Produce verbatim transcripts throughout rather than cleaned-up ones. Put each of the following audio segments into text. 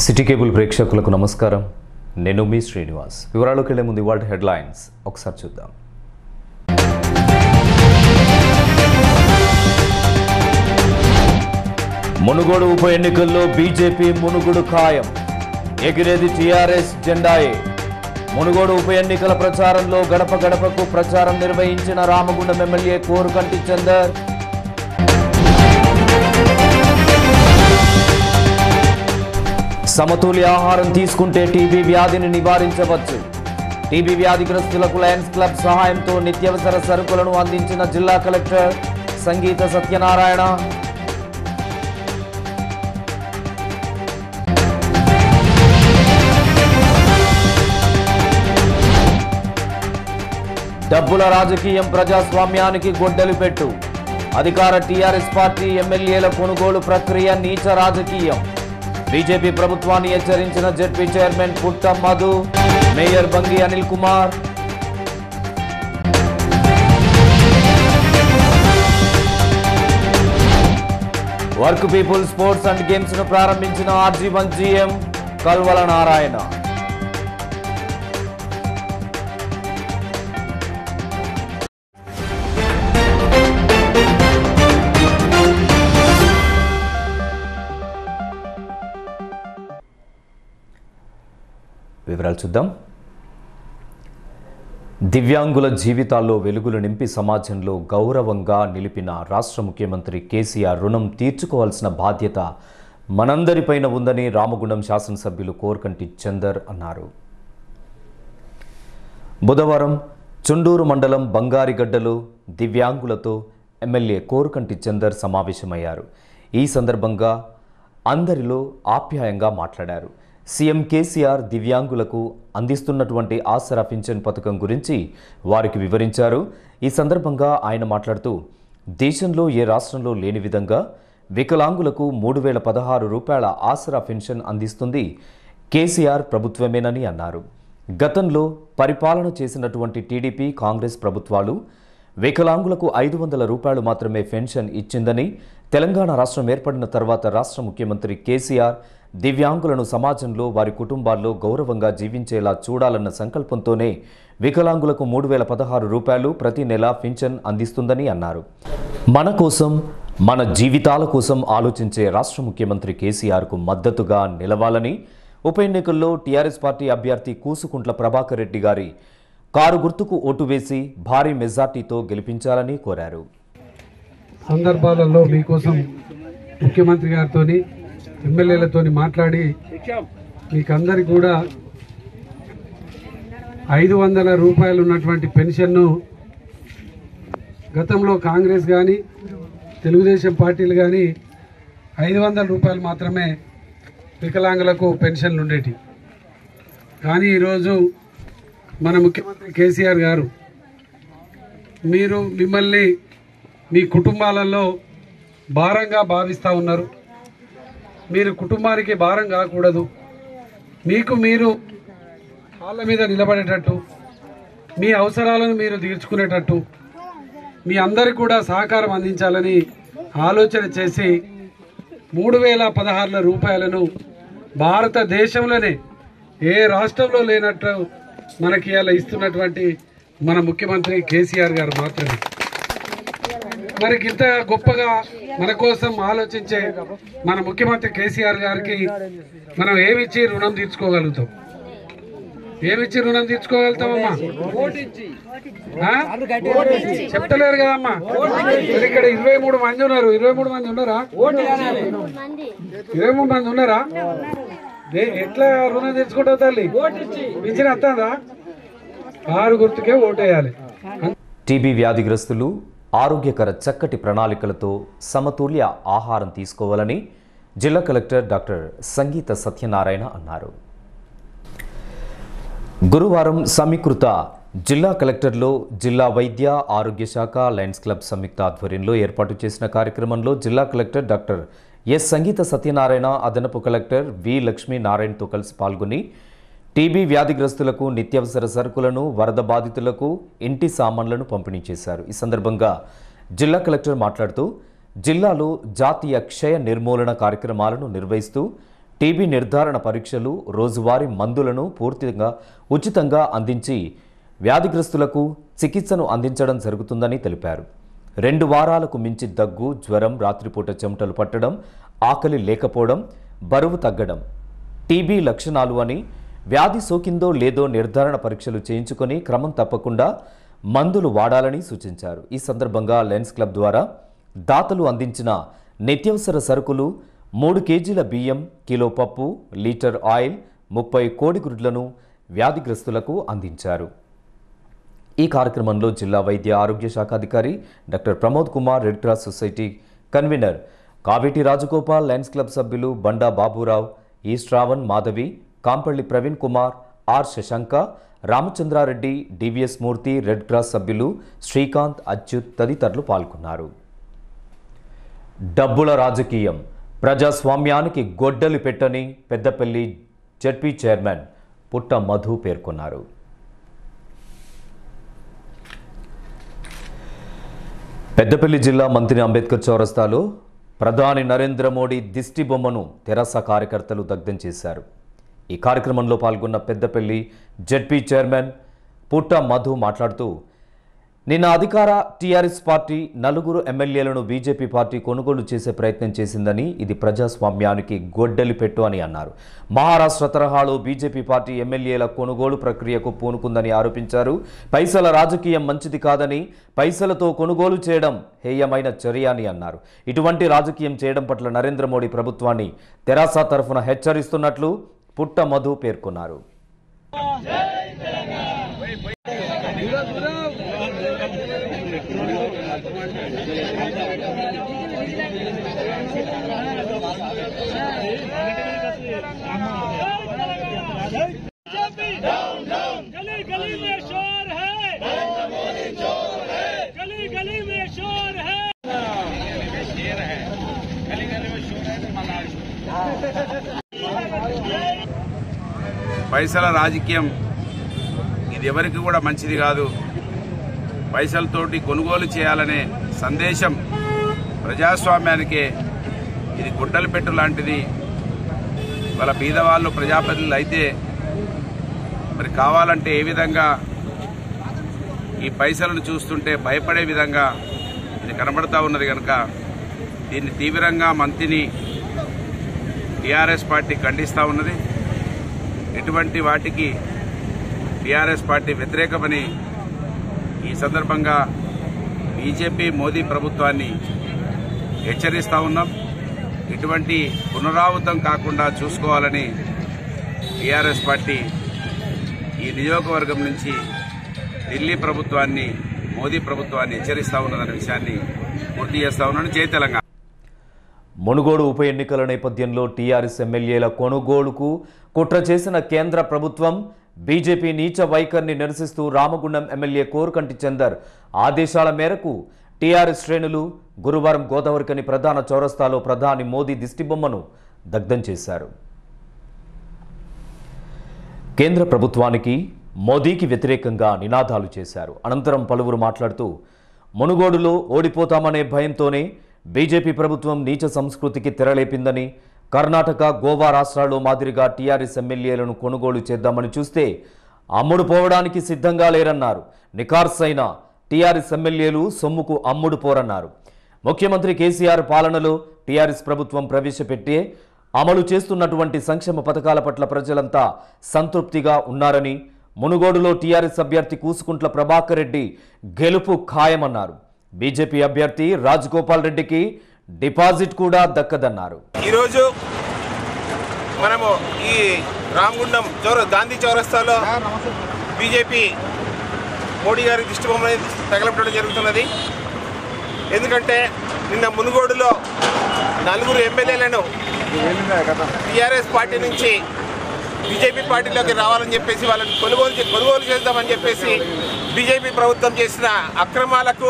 City cable ప్రేక్షకులకు నమస్కారం. నేను మీ శ్రీనివాస్. వివరాల్లోకి వెళ్లే ముందు ఇవాల్టి హెడ్లైన్స్ ఒకసారి చూద్దాం. మునుగోడు ఉప ఎన్నికల్లో బీజేపీ మునుగోడు ఖాయం. ఎగిరేది టీఆర్ఎస్ జెండాయే. మునుగోడు ఉప ఎన్నికల ప్రచారంలో గడప గడపకు ప్రచారం నిర్వహించిన రామగుండం ఎమ్మెల్యే కోరుకంటి చందర్. సమతుల్య ఆహారం తీసుకుంటే టీబీ వ్యాధిని నివారించవచ్చు. టీబీ వ్యాధిగ్రస్తులకు లయన్స్ క్లబ్ సహాయంతో నిత్యావసర సరుకులను అందించిన జిల్లా కలెక్టర్ సంగీత సత్యనారాయణ. డబ్బుల రాజకీయం ప్రజాస్వామ్యానికి గొడ్డలి పెట్టు. అధికార టీఆర్ఎస్ పార్టీ ఎమ్మెల్యేల కొనుగోలు ప్రక్రియ నీచ రాజకీయం. బీజేపీ ప్రభుత్వాన్ని హెచ్చరించిన ZP chairman Putta Madhu, mayor Bangi Anil Kumar. Work people sports and games ను ప్రారంభించిన RG one GM Kalvala Narayana. వివరాలు చూద్దాం. దివ్యాంగుల జీవితాల్లో వెలుగులు నింపి సమాజంలో గౌరవంగా నిలిపిన రాష్ట్ర ముఖ్యమంత్రి కేసీఆర్ రుణం తీర్చుకోవాల్సిన బాధ్యత మనందరిపైన ఉందని రామగుండం శాసనసభ్యులు కోరుకంటి చందర్ అన్నారు. బుధవారం చుండూరు మండలం బంగారిగడ్డలో దివ్యాంగులతో ఎమ్మెల్యే కోరుకంటి చందర్ సమావేశమయ్యారు. ఈ సందర్భంగా అందరిలో ఆప్యాయంగా మాట్లాడారు. సీఎం కేసీఆర్ దివ్యాంగులకు అందిస్తున్నటువంటి ఆసరా పింఛన్ పథకం గురించి వారికి వివరించారు. ఈ సందర్భంగా ఆయన మాట్లాడుతూ దేశంలో ఏ రాష్ట్రంలో లేని విధంగా వికలాంగులకు మూడు వేల పదహారు రూపాయల ఆసరా పెన్షన్ అందిస్తుంది కేసీఆర్ ప్రభుత్వమేనని అన్నారు. గతంలో పరిపాలన చేసినటువంటి టీడీపీ కాంగ్రెస్ ప్రభుత్వాలు వికలాంగులకు ఐదు వందల రూపాయలు మాత్రమే పెన్షన్ ఇచ్చిందని, తెలంగాణ రాష్ట్రం ఏర్పడిన తర్వాత రాష్ట్ర ముఖ్యమంత్రి కేసీఆర్ దివ్యాంగులను సమాజంలో వారి కుటుంబాల్లో గౌరవంగా జీవించేలా చూడాలన్న సంకల్పంతోనే వికలాంగులకు మూడు వేల పదహారు రూపాయలు ప్రతి నెల పింఛన్ అందిస్తుందని అన్నారు. మన కోసం, మన జీవితాల కోసం ఆలోచించే రాష్ట్ర ముఖ్యమంత్రి కేసీఆర్కు మద్దతుగా నిలవాలని ఉప ఎన్నికల్లో టీఆర్ఎస్ పార్టీ అభ్యర్థి కూసుకుంట్ల ప్రభాకర్ రెడ్డి గారి కారు గుర్తుకు ఓటు వేసి భారీ మెజార్టీతో గెలిపించాలని కోరారు. సందర్భాలలో మీకోసం ముఖ్యమంత్రి గారితో ఎమ్మెల్యేలతో మాట్లాడి మీకందరికి కూడా ఐదు వందల రూపాయలు ఉన్నటువంటి పెన్షన్ను గతంలో కాంగ్రెస్ కానీ తెలుగుదేశం పార్టీలు కానీ ఐదు వందల రూపాయలు మాత్రమే వికలాంగులకు పెన్షన్లు ఉండేవి. కానీ ఈరోజు మన ముఖ్యమంత్రి కేసీఆర్ గారు మీరు మిమ్మల్ని మీ కుటుంబాలలో భారంగా భావిస్తూ ఉన్నారు. మీరు కుటుంబానికి భారం కాకూడదు, మీకు మీరు కాళ్ళ మీద నిలబడేటట్టు, మీ అవసరాలను మీరు తీర్చుకునేటట్టు మీ అందరికీ కూడా సహకారం అందించాలని ఆలోచన చేసి మూడు వేల పదహారుల రూపాయలను భారతదేశంలోనే ఏ రాష్ట్రంలో లేనట్టు మనకి ఇలా ఇస్తున్నటువంటి మన ముఖ్యమంత్రి కేసీఆర్ గారు మాత్రమే. మనకి ఇంత గొప్పగా మన కోసం ఆలోచించే మన ముఖ్యమంత్రి కేసీఆర్ గారికి మనం ఏమిచ్చి రుణం తీర్చుకోగలుగుతాం? ఏమిచ్చి రుణం తీర్చుకోగలుగుతామమ్మా? చెప్తలేరు కదమ్మా. ఇక్కడ ఇరవై మూడు మంది ఉన్నారు. ఇరవై మూడు మంది ఉన్నారా? ఇరవై మూడు మంది ఉన్నారా? ఎట్లా రుణం తీర్చుకుంటావు తల్లి? ఇచ్చిన వస్తుందా? కారు గుర్తుకే ఓటేయాలి. టీబీ వ్యాధిగ్రస్తులు ఆరోగ్యకర చక్కటి ప్రణాళికలతో సమతుల్య ఆహారం తీసుకోవాలని జిల్లా కలెక్టర్ డాక్టర్ సంగీత సత్యనారాయణ అన్నారు. గురువారం సమీకృత జిల్లా కలెక్టర్లో జిల్లా వైద్య ఆరోగ్య శాఖ లయన్స్ క్లబ్ సంయుక్త ఆధ్వర్యంలో ఏర్పాటు చేసిన కార్యక్రమంలో జిల్లా collector doctor S Sangeetha Satyanarayana, అదనపు కలెక్టర్ వి లక్ష్మీనారాయణతో కలిసి పాల్గొని టీబీ వ్యాధిగ్రస్తులకు నిత్యావసర సరుకులను, వరద బాధితులకు ఇంటి సామాన్లను పంపిణీ చేశారు. ఈ సందర్భంగా జిల్లా కలెక్టర్ మాట్లాడుతూ జిల్లాలో జాతీయ క్షయ నిర్మూలన కార్యక్రమాలను నిర్వహిస్తూ టీబీ నిర్ధారణ పరీక్షలు, రోజువారీ మందులను పూర్తిగా ఉచితంగా అందించి వ్యాధిగ్రస్తులకు చికిత్సను అందించడం జరుగుతుందని తెలిపారు. రెండు వారాలకు మించి దగ్గు, జ్వరం, రాత్రిపూట చెమటలు పట్టడం, ఆకలి లేకపోవడం, బరువు తగ్గడం టీబీ లక్షణాలు అని, వ్యాధి సోకిందో లేదో నిర్ధారణ పరీక్షలు చేయించుకొని క్రమం తప్పకుండా మందులు వాడాలని సూచించారు. ఈ సందర్భంగా లయన్స్ క్లబ్ ద్వారా దాతలు అందించిన నిత్యావసర సరుకులు మూడు కేజీల బియ్యం, కిలో పప్పు, లీటర్ ఆయిల్, ముప్పై కోడిగుడ్లను వ్యాధిగ్రస్తులకు అందించారు. ఈ కార్యక్రమంలో జిల్లా వైద్య ఆరోగ్య శాఖ అధికారి doctor Pramod Kumar, red cross society convener Kaveti Rajagopal, lions club సభ్యులు Banda Baburao, E Shravan, Madhavi, Kampalli Praveen Kumar, R Sasanka, Ramachandra Reddy, DVS Murthy, red cross సభ్యులు శ్రీకాంత్, అచ్యుత్ తదితరులు పాల్గొన్నారు. డబ్బుల రాజకీయం ప్రజాస్వామ్యానికి గొడ్డలి పెట్టని పెద్దపల్లి జెడ్పీ చైర్మన్ పుట్ట మధు పేర్కొన్నారు. పెద్దపల్లి జిల్లా మంత్రి అంబేద్కర్ చౌరస్తాలో ప్రధాని నరేంద్ర మోడీ దిష్టి బొమ్మను తెరాస కార్యకర్తలు దగ్ధం చేశారు. ఈ కార్యక్రమంలో పాల్గొన్న పెద్దపల్లి జెడ్పీ చైర్మన్ పుట్ట మధు మాట్లాడుతూ, నిన్న అధికార టీఆర్ఎస్ పార్టీ నలుగురు ఎమ్మెల్యేలను బీజేపీ పార్టీ కొనుగోలు చేసే ప్రయత్నం చేసిందని, ఇది ప్రజాస్వామ్యానికి గొడ్డలి పెట్టు అని అన్నారు. మహారాష్ట్ర తరహాలో బీజేపీ పార్టీ ఎమ్మెల్యేల కొనుగోలు ప్రక్రియకు పూనుకుందని ఆరోపించారు. పైసల రాజకీయం మంచిది కాదని, పైసలతో కొనుగోలు చేయడం హేయమైన చర్య అని అన్నారు. ఇటువంటి రాజకీయం చేయడం పట్ల నరేంద్ర మోడీ ప్రభుత్వాన్ని తెరాస తరఫున హెచ్చరిస్తున్నట్లు పుట్ట మధు పేర్కొన్నారు. गली गली में शोर है, गली गली में शोर है, गली गली में शोर है. పైసల రాజకీయం ఇది ఎవరికి కూడా మంచిది కాదు. పైసలతోటి కొనుగోలు చేయాలనే సందేశం ప్రజాస్వామ్యానికే ఇది గుడ్డలు పెట్టు లాంటిది. వాళ్ళ బీదవాళ్ళు ప్రజాప్రతినిధులు అయితే మరి కావాలంటే ఏ విధంగా ఈ పైసలను చూస్తుంటే భయపడే విధంగా ఇది కనబడతా ఉన్నది. కనుక దీన్ని తీవ్రంగా మంత్రిని టీఆర్ఎస్ పార్టీ ఖండిస్తూ ఉన్నది. ఎటువంటి వాటికి టీఆర్ఎస్ పార్టీ వ్యతిరేకమని ఈ సందర్భంగా బీజేపీ మోదీ ప్రభుత్వాన్ని హెచ్చరిస్తూ ఉన్నాం. ఇటువంటి పునరావృతం కాకుండా చూసుకోవాలని టీఆర్ఎస్ పార్టీ ఈ నియోజకవర్గం నుంచి ఢిల్లీ ప్రభుత్వాన్ని, మోదీ ప్రభుత్వాన్ని హెచ్చరిస్తూ ఉన్నదనే విషయాన్ని గుర్తు చేస్తా ఉన్నాను. జై తెలంగాణ. మునుగోడు ఉప ఎన్నికల నేపథ్యంలో టీఆర్ఎస్ ఎమ్మెల్యేల కొనుగోలుకు కుట్ర చేసిన కేంద్ర ప్రభుత్వం బీజేపీ నీచ వైఖరిని నిరసిస్తూ రామగుండం ఎమ్మెల్యే కోరుకంటి చందర్ ఆదేశాల మేరకు టీఆర్ఎస్ శ్రేణులు గురువారం గోదావరికని ప్రధాన చౌరస్తాలో ప్రధాని మోదీ దిష్టిబొమ్మను దగ్ధం చేశారు. కేంద్ర ప్రభుత్వానికి, మోదీకి వ్యతిరేకంగా నినాదాలు చేశారు. అనంతరం పలువురు మాట్లాడుతూ, మునుగోడులో ఓడిపోతామనే భయంతోనే బీజేపీ ప్రభుత్వం నీచ సంస్కృతికి తెరలేపిందని, కర్ణాటక, గోవా రాష్ట్రాల్లో మాదిరిగా టీఆర్ఎస్ ఎమ్మెల్యేలను కొనుగోలు చేద్దామని చూస్తే అమ్ముడు పోవడానికి సిద్ధంగా లేరన్నారు. నికార్సైన టీఆర్ఎస్ ఎమ్మెల్యేలు సొమ్ముకు అమ్ముడు పోరన్నారు. ముఖ్యమంత్రి కేసీఆర్ పాలనలో టీఆర్ఎస్ ప్రభుత్వం ప్రవేశపెట్టే అమలు చేస్తున్నటువంటి సంక్షేమ పథకాల పట్ల ప్రజలంతా సంతృప్తిగా ఉన్నారని, మునుగోడులో టీఆర్ఎస్ అభ్యర్థి కూసుకుంట్ల ప్రభాకర్ రెడ్డి గెలుపు ఖాయమన్నారు. బీజేపీ అభ్యర్థి రాజగోపాల్ రెడ్డికి డిపాజిట్ కూడా దక్కదన్నారు. ఈరోజు మనము ఈ రామగుండం చౌర గాంధీ చౌరస్తాలో బీజేపీ మోడీ గారి దిష్టి బొమ్మని తగలపెట్టడం జరుగుతున్నది. ఎందుకంటే నిన్న మునుగోడులో నలుగురు ఎమ్మెల్యేలను టీఆర్ఎస్ పార్టీ నుంచి బీజేపీ పార్టీలోకి రావాలని చెప్పేసి వాళ్ళని కొనుగోలు కొనుగోలు చేద్దామని చెప్పేసి బీజేపీ ప్రభుత్వం చేసిన అక్రమాలకు,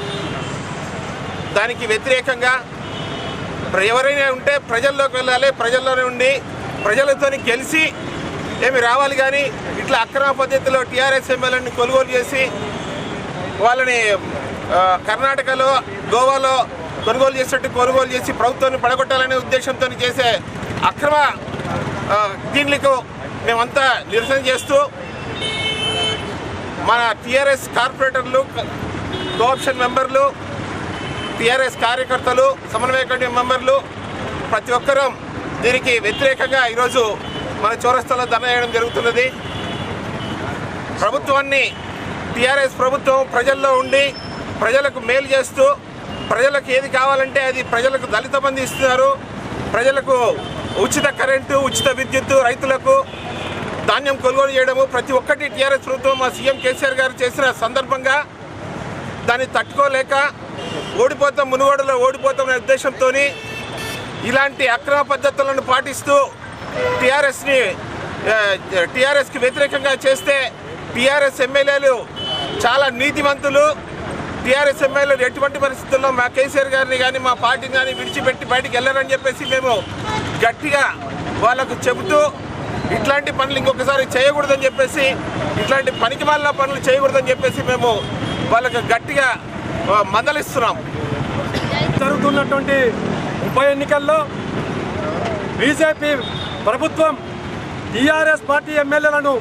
దానికి వ్యతిరేకంగా ఎవరైనా ఉంటే ప్రజల్లోకి వెళ్ళాలి, ప్రజల్లోనే ఉండి ప్రజలతో గెలిచి ఏమి రావాలి. కానీ ఇట్లా అక్రమ పద్ధతిలో టీఆర్ఎస్ ఎమ్మెల్యేని కొనుగోలు చేసి వాళ్ళని కర్ణాటకలో, గోవాలో కొనుగోలు చేసేట్టు కొనుగోలు చేసి ప్రభుత్వాన్ని పడగొట్టాలనే ఉద్దేశంతో చేసే అక్రమ దీనికి మేమంతా నిరసన చేస్తూ మన టీఆర్ఎస్ కార్పొరేటర్లు, కోఆప్షన్ మెంబర్లు, టీఆర్ఎస్ కార్యకర్తలు, సమన్వయ కమిటీ మెంబర్లు ప్రతి ఒక్కరూ దీనికి వ్యతిరేకంగా ఈరోజు మన చౌరస్తాలో ధర్నా చేయడం జరుగుతున్నది. ప్రభుత్వాన్ని టీఆర్ఎస్ ప్రభుత్వం ప్రజల్లో ఉండి ప్రజలకు మేలు చేస్తూ ప్రజలకు ఏది కావాలంటే అది ప్రజలకు దళిత బంధు ఇస్తున్నారు. ప్రజలకు ఉచిత కరెంటు, ఉచిత విద్యుత్తు, రైతులకు ధాన్యం కొనుగోలు చేయడము ప్రతి ఒక్కటి టీఆర్ఎస్ ప్రభుత్వం మా సీఎం కేసీఆర్ గారు చేసిన సందర్భంగా దాన్ని తట్టుకోలేక ఓడిపోతాం, మునుగోడులో ఓడిపోతాం అనే ఉద్దేశంతో ఇలాంటి అక్రమ పద్ధతులను పాటిస్తూ టీఆర్ఎస్ని టీఆర్ఎస్కి వ్యతిరేకంగా చేస్తే టీఆర్ఎస్ ఎమ్మెల్యేలు చాలా నీతివంతులు. టీఆర్ఎస్ ఎమ్మెల్యేలు ఎటువంటి పరిస్థితుల్లో మా కేసీఆర్ గారిని కానీ మా పార్టీని కానీ విడిచిపెట్టి బయటికి వెళ్ళరని చెప్పేసి మేము గట్టిగా వాళ్ళకు చెబుతూ ఇట్లాంటి పనులు ఇంకొకసారి చేయకూడదని చెప్పేసి, ఇట్లాంటి పనికిమాలిన పనులు చేయకూడదని చెప్పేసి మేము వాళ్ళకు గట్టిగా మందలిస్తున్నాం. జరుగుతున్నటువంటి ఉప ఎన్నికల్లో బీజేపీ ప్రభుత్వం టీఆర్ఎస్ పార్టీ ఎమ్మెల్యేలను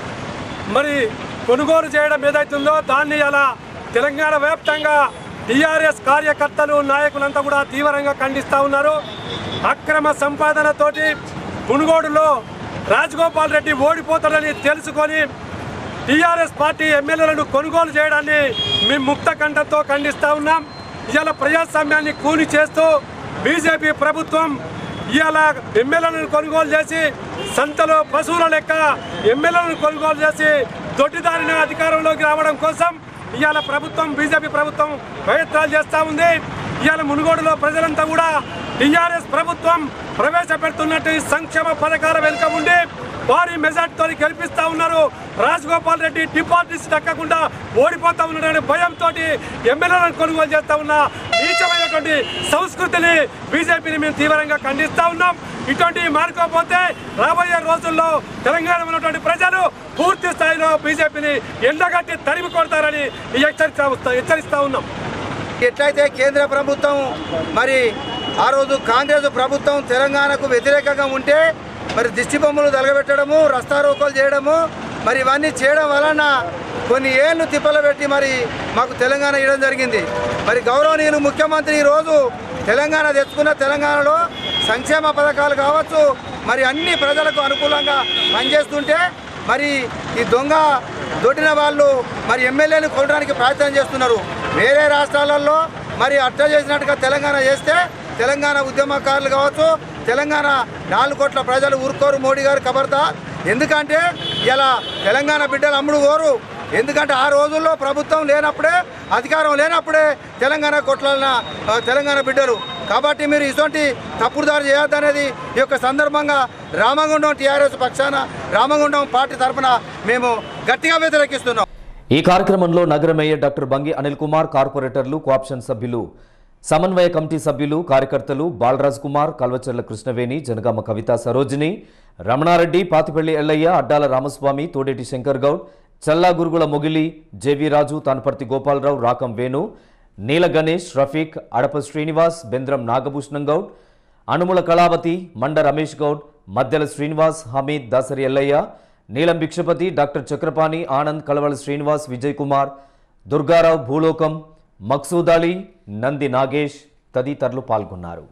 మరి కొనుగోలు చేయడం ఏదైతుందో దాన్ని అలా తెలంగాణ వ్యాప్తంగా టీఆర్ఎస్ కార్యకర్తలు, నాయకులంతా కూడా తీవ్రంగా ఖండిస్తూ ఉన్నారు. అక్రమ సంపాదనతోటి మునుగోడులో రాజగోపాల్ రెడ్డి ఓడిపోతాడని తెలుసుకొని టీఆర్ఎస్ పార్టీ ఎమ్మెల్యేలను కొనుగోలు చేయడాన్ని మేము ముక్త కంఠంతో ఖండిస్తూ ఉన్నాం. ఇవాళ ప్రజాస్వామ్యాన్ని కూని చేస్తూ బీజేపీ ప్రభుత్వం ఇవాళ ఎమ్మెల్యేలను కొనుగోలు చేసి సంతలో పశువుల లెక్క ఎమ్మెల్యేలను కొనుగోలు చేసి దొడ్డిదారిన అధికారంలోకి రావడం కోసం ఇవాళ ప్రభుత్వం, బీజేపీ ప్రభుత్వం ప్రయత్నాలు చేస్తూ ఉంది. ఇవాళ మునుగోడులో ప్రజలంతా కూడా టీఆర్ఎస్ ప్రభుత్వం ప్రవేశపెడుతున్నట్టు సంక్షేమ పథకాల వెనుక ఉండి భారీ మెజార్టీతో గెలిపిస్తూ ఉన్నారు. రాజగోపాల్ రెడ్డి డిపాజిట్స్ దక్కకుండా ఓడిపోతా ఉన్నాడనే భయంతో ఎమ్మెల్యేలను కొనుగోలు చేస్తూ ఉన్న నీచమైనటువంటి సంస్కృతిని బీజేపీని మేము తీవ్రంగా ఖండిస్తూ ఉన్నాం. ఇటువంటివి మానుకోకపోతే రాబోయే రోజుల్లో తెలంగాణలో ఉన్నటువంటి ప్రజలు పూర్తి స్థాయిలో బీజేపీని ఎండగట్టి తరిమి కొడతారని హెచ్చరిస్తా హెచ్చరిస్తూ ఉన్నాం. ఎట్లయితే కేంద్ర ప్రభుత్వం మరి ఆ రోజు కాంగ్రెస్ ప్రభుత్వం తెలంగాణకు వ్యతిరేకంగా ఉంటే మరి దిష్టి బొమ్మలు తలగబెట్టడము, రస్తారోకోలు చేయడము, మరి ఇవన్నీ చేయడం వలన కొన్ని ఏళ్ళు తిప్పలు పెట్టి మరి మాకు తెలంగాణ ఇవ్వడం జరిగింది. మరి గౌరవనీయులు ముఖ్యమంత్రి ఈరోజు తెలంగాణ తెచ్చుకున్న తెలంగాణలో సంక్షేమ పథకాలు కావచ్చు మరి అన్ని ప్రజలకు అనుకూలంగా పనిచేస్తుంటే మరి ఈ దొంగ దొడ్డిన వాళ్ళు మరి ఎమ్మెల్యేలు కొనడానికి ప్రయత్నం చేస్తున్నారు. వేరే రాష్ట్రాలలో మరి అట్ట చేసినట్టుగా తెలంగాణ చేస్తే తెలంగాణ ఉద్యమకారులు కావచ్చు, తెలంగాణ నాలుగు కోట్ల ప్రజలు ఊరుకోరు. మోడీ గారు ఖబర్దార్. ఎందుకంటే ఇలా తెలంగాణ బిడ్డలు అమ్ముడు కోరు. ఎందుకంటే ఆ రోజుల్లో ప్రభుత్వం లేనప్పుడే, అధికారం లేనప్పుడే తెలంగాణ కొట్లాడిన తెలంగాణ బిడ్డలు. కాబట్టి మీరు ఇటువంటి తప్పుడుదారు చేయొద్దనేది ఈ యొక్క సందర్భంగా రామగుండం టీఆర్ఎస్ పక్షాన, రామగుండం పార్టీ తరఫున మేము గట్టిగా వ్యతిరేకిస్తున్నాం. ఈ కార్యక్రమంలో నగర మేయర్ డాక్టర్ బంగి అనిల్ కుమార్, కార్పొరేటర్లు, కోఆప్షన్ సభ్యులు, సమన్వయ కమిటీ సభ్యులు, కార్యకర్తలు బాలరాజ్ కుమార్, కల్వచర్ల కృష్ణవేణి, జనగామ కవిత సరోజిని, రమణారెడ్డి, పాతిపల్లి ఎల్లయ్య, అడ్డాల రామస్వామి, తోడేటి శంకర్ గౌడ్, చల్లా గురుగుల మొగిలి, జేవి రాజు, తాన్పర్తి గోపాలరావు, రాకం వేణు, నీల గణేష్, రఫీక్, అడప శ్రీనివాస్, బెంద్రం నాగభూషణం గౌడ్, అనుముల కళావతి, మండ రమేష్ గౌడ్, మద్దెల శ్రీనివాస్, హమీద్, దాసరి ఎల్లయ్య, నీలం భిక్షపతి, డాక్టర్ చక్రపాణి, ఆనంద్, కలవల శ్రీనివాస్, విజయ్ కుమార్, దుర్గారావు, భూలోకం, మక్సూద్ అలీ, నంది నాగేష్ తదితరులు పాల్గొన్నారు.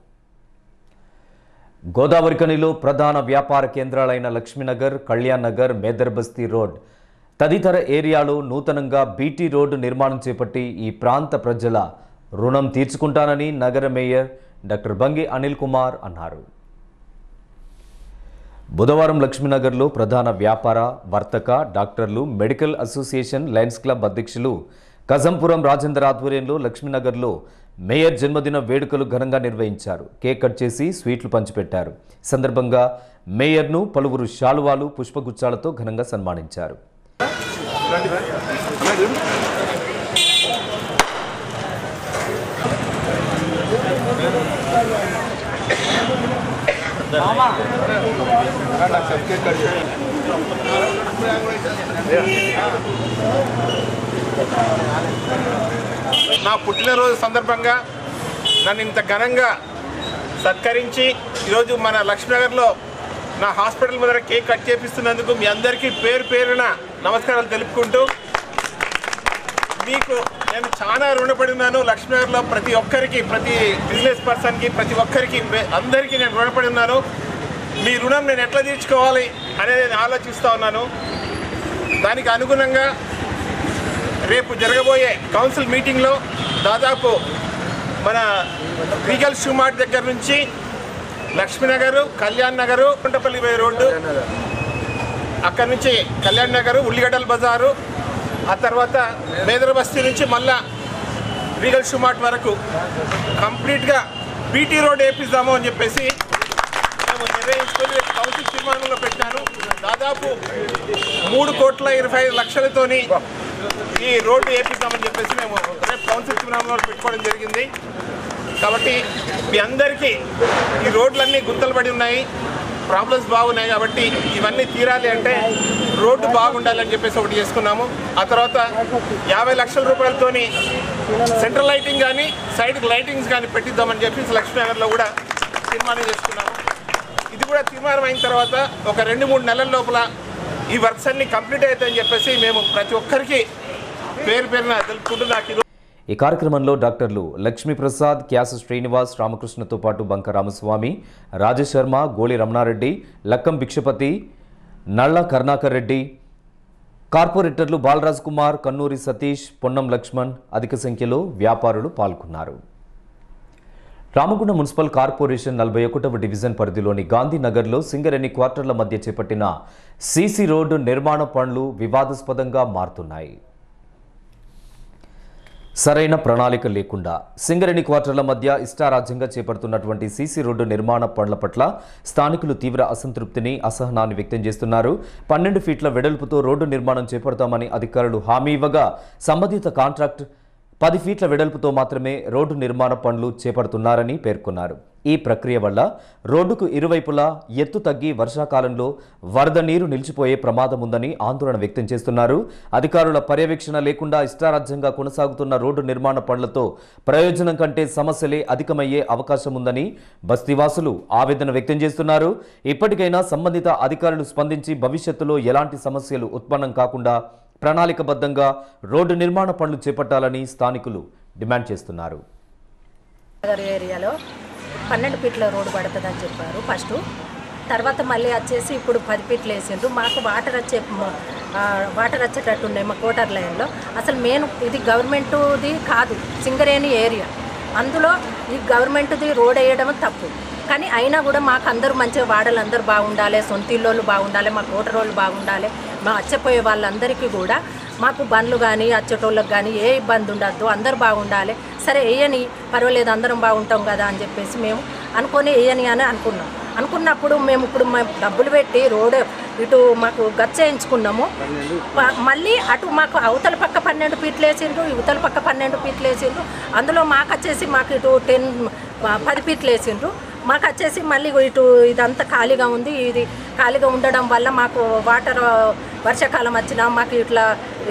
గోదావరిఖనిలో ప్రధాన వ్యాపార కేంద్రాలైన లక్ష్మీనగర్, కళ్యాణ్ నగర్, మేదర్ బస్తీ రోడ్ తదితర ఏరియాలో నూతనంగా బీటీ రోడ్డు నిర్మాణం చేపట్టి ఈ ప్రాంత ప్రజల రుణం తీర్చుకుంటానని నగర మేయర్ డాక్టర్ బంగి అనిల్ కుమార్ అన్నారు. బుధవారం లక్ష్మీనగర్లో ప్రధాన వ్యాపార, వర్తక, డాక్టర్లు, మెడికల్ అసోసియేషన్, లయన్స్ క్లబ్ అధ్యక్షులు కజంపురం రాజేందర్ ఆధ్వర్యంలో లక్ష్మీనగర్లో మేయర్ జన్మదిన వేడుకలు ఘనంగా నిర్వహించారు. కేక్ కట్ చేసి స్వీట్లు పంచిపెట్టారు. సందర్భంగా మేయర్ను పలువురు శాలువాలు, పుష్పగుచ్చాలతో ఘనంగా సన్మానించారు. నా పుట్టినరోజు సందర్భంగా నన్ను ఇంత ఘనంగా సత్కరించి ఈరోజు మన లక్ష్మీనగర్లో నా హాస్పిటల్ ముందర కేక్ కట్ చేపిస్తున్నందుకు మీ అందరికీ పేరు పేరున నమస్కారాలు తెలుపుకుంటూ, మీకు నేను చాలా రుణపడి ఉన్నాను. లక్ష్మీనగర్లో ప్రతి ఒక్కరికి, ప్రతి బిజినెస్ పర్సన్కి, ప్రతి ఒక్కరికి, అందరికీ నేను రుణపడి ఉన్నాను. మీ రుణం నేను ఎట్లా తీర్చుకోవాలి అనేది నేను ఆలోచిస్తూ ఉన్నాను. దానికి అనుగుణంగా రేపు జరగబోయే కౌన్సిల్ మీటింగ్లో దాదాపు మన రీగల్ షూ మార్ట్ దగ్గర నుంచి లక్ష్మీనగర్, కళ్యాణ్ నగరు, కుంటపల్లి పోయే రోడ్డు, అక్కడి నుంచి కళ్యాణ్ నగరు, ఉల్లిగడ్డల బజారు, ఆ తర్వాత మేదర బస్తీ నుంచి మళ్ళా రీగల్ షూ మార్ట్ వరకు కంప్లీట్గా బీటీ రోడ్ వేపిద్దాము అని చెప్పేసి మేము నిర్ణయించుకొని కౌన్సిల్ తీర్మానంలో పెట్టాను. దాదాపు మూడు కోట్ల ఇరవై ఐదు లక్షలతోని ఈ రోడ్డు వేపిద్దామని చెప్పేసి మేము రేపు కౌన్సిల్ తీర్మానంలో పెట్టుకోవడం జరిగింది. కాబట్టి మీ అందరికీ ఈ రోడ్లన్నీ గుంతలు పడి ఉన్నాయి, ప్రాబ్లమ్స్ బాగున్నాయి. కాబట్టి ఇవన్నీ తీరాలి అంటే రోడ్డు బాగుండాలని చెప్పేసి ఒకటి చేసుకున్నాము. ఆ తర్వాత యాభై లక్షల రూపాయలతోని సెంట్రల్ లైటింగ్ కానీ సైడ్ లైటింగ్స్ కానీ పెట్టిద్దామని చెప్పేసి లక్ష్మీనగర్లో కూడా తీర్మానం చేసుకున్నాము. ఇది కూడా తీర్మానం అయిన తర్వాత ఒక రెండు మూడు నెలల లోపల ఈ వర్క్స్ అన్ని కంప్లీట్ అవుతాయని చెప్పేసి మేము ప్రతి ఒక్కరికి పేరు పేరున తెలుపుకుంటూ నాకు ఈ కార్యక్రమంలో డాక్టర్లు లక్ష్మీప్రసాద్, క్యాసు శ్రీనివాస్, రామకృష్ణతో పాటు బంక రామస్వామి, రాజశర్మ, గోళి రమణారెడ్డి, లక్కం భిక్షపతి, నల్ల కరుణాకర్ రెడ్డి, కార్పొరేటర్లు బాలరాజ్ కుమార్, కన్నూరి సతీష్, పొన్నం లక్ష్మణ్ అధిక సంఖ్యలో వ్యాపారులు పాల్గొన్నారు. రామగుండం మున్సిపల్ కార్పొరేషన్ నలభై ఒకటవ డివిజన్ పరిధిలోని గాంధీనగర్లో సింగరేణి క్వార్టర్ల మధ్య చేపట్టిన సీసీ రోడ్డు నిర్మాణ పనులు వివాదాస్పదంగా మారుతున్నాయి. సరైన ప్రణాళిక లేకుండా సింగరేణి క్వార్టర్ల మధ్య ఇష్టారాజ్యంగా చేపడుతున్నటువంటి సీసీ రోడ్డు నిర్మాణ పనుల పట్ల స్థానికులు తీవ్ర అసంతృప్తిని, అసహనాన్ని వ్యక్తం చేస్తున్నారు. పన్నెండు ఫీట్ల వెడల్పుతో రోడ్డు నిర్మాణం చేపడతామని అధికారులు హామీ ఇవ్వగా సంబంధిత కాంట్రాక్ట్ పది ఫీట్ల వెడల్పుతో మాత్రమే రోడ్డు నిర్మాణ పనులు చేపడుతున్నారని పేర్కొన్నారు. ఈ ప్రక్రియ వల్ల రోడ్డుకు ఇరువైపులా ఎత్తు తగ్గి వర్షాకాలంలో వరద నీరు నిలిచిపోయే ప్రమాదం ఉందని ఆందోళన వ్యక్తం చేస్తున్నారు. అధికారుల పర్యవేక్షణ లేకుండా ఇష్టారాజ్యంగా కొనసాగుతున్న రోడ్డు నిర్మాణ పనులతో ప్రయోజనం కంటే సమస్యలే అధికమయ్యే అవకాశం ఉందని బస్తీవాసులు ఆవేదన వ్యక్తం చేస్తున్నారు. ఇప్పటికైనా సంబంధిత అధికారులు స్పందించి భవిష్యత్తులో ఎలాంటి సమస్యలు ఉత్పన్నం కాకుండా ప్రణాళికబద్ధంగా రోడ్డు నిర్మాణ పనులు చేపట్టాలని స్థానికులు డిమాండ్ చేస్తున్నారు. ఏరియాలో పన్నెండు ఫీట్ల రోడ్డు పడుతుందని చెప్పారు ఫస్ట్. తర్వాత మళ్ళీ వచ్చేసి ఇప్పుడు పది ఫీట్లు వేసిండ్రు. మాకు వాటర్ వచ్చే వాటర్ వచ్చేటట్టు ఉన్నాయి మా కోటర్ లైన్లో. అసలు మెయిన్ ఇది గవర్నమెంట్ది కాదు, సింగరేణి ఏరియా. అందులో ఈ గవర్నమెంట్ది రోడ్ వేయడం తప్పు. కానీ అయినా కూడా మాకు అందరూ మంచిగా వాడలు అందరూ బాగుండాలి, సొంత ఇల్లు బాగుండాలి, మా కోటర్ వాళ్ళు బాగుండాలి, మా వచ్చపోయే వాళ్ళందరికీ కూడా మాకు బండ్లు కానీ వచ్చేటోళ్ళకి కానీ ఏ ఇబ్బంది ఉండద్దు, అందరూ బాగుండాలి. సరే వేయని పర్వాలేదు, అందరం బాగుంటాం కదా అని చెప్పేసి మేము అనుకొని వేయని అని అనుకున్నాం. అనుకున్నప్పుడు మేము ఇప్పుడు మేము డబ్బులు పెట్టి రోడ్ ఇటు మాకు గచ్చేయించుకున్నాము. మళ్ళీ అటు మాకు అవతల పక్క పన్నెండు ఫీట్లు వేసిండ్రు, ఇవతల పక్క పన్నెండు ఫీట్లు వేసిండ్రు. అందులో మాకు వచ్చేసి మాకు ఇటు టెన్ పది ఫీట్లు వేసిండ్రు. మాకు వచ్చేసి మళ్ళీ ఇటు ఇదంతా ఖాళీగా ఉంది. ఇది ఖాళీగా ఉండడం వల్ల మాకు వాటర్ వర్షాకాలం వచ్చినా మాకు ఇట్లా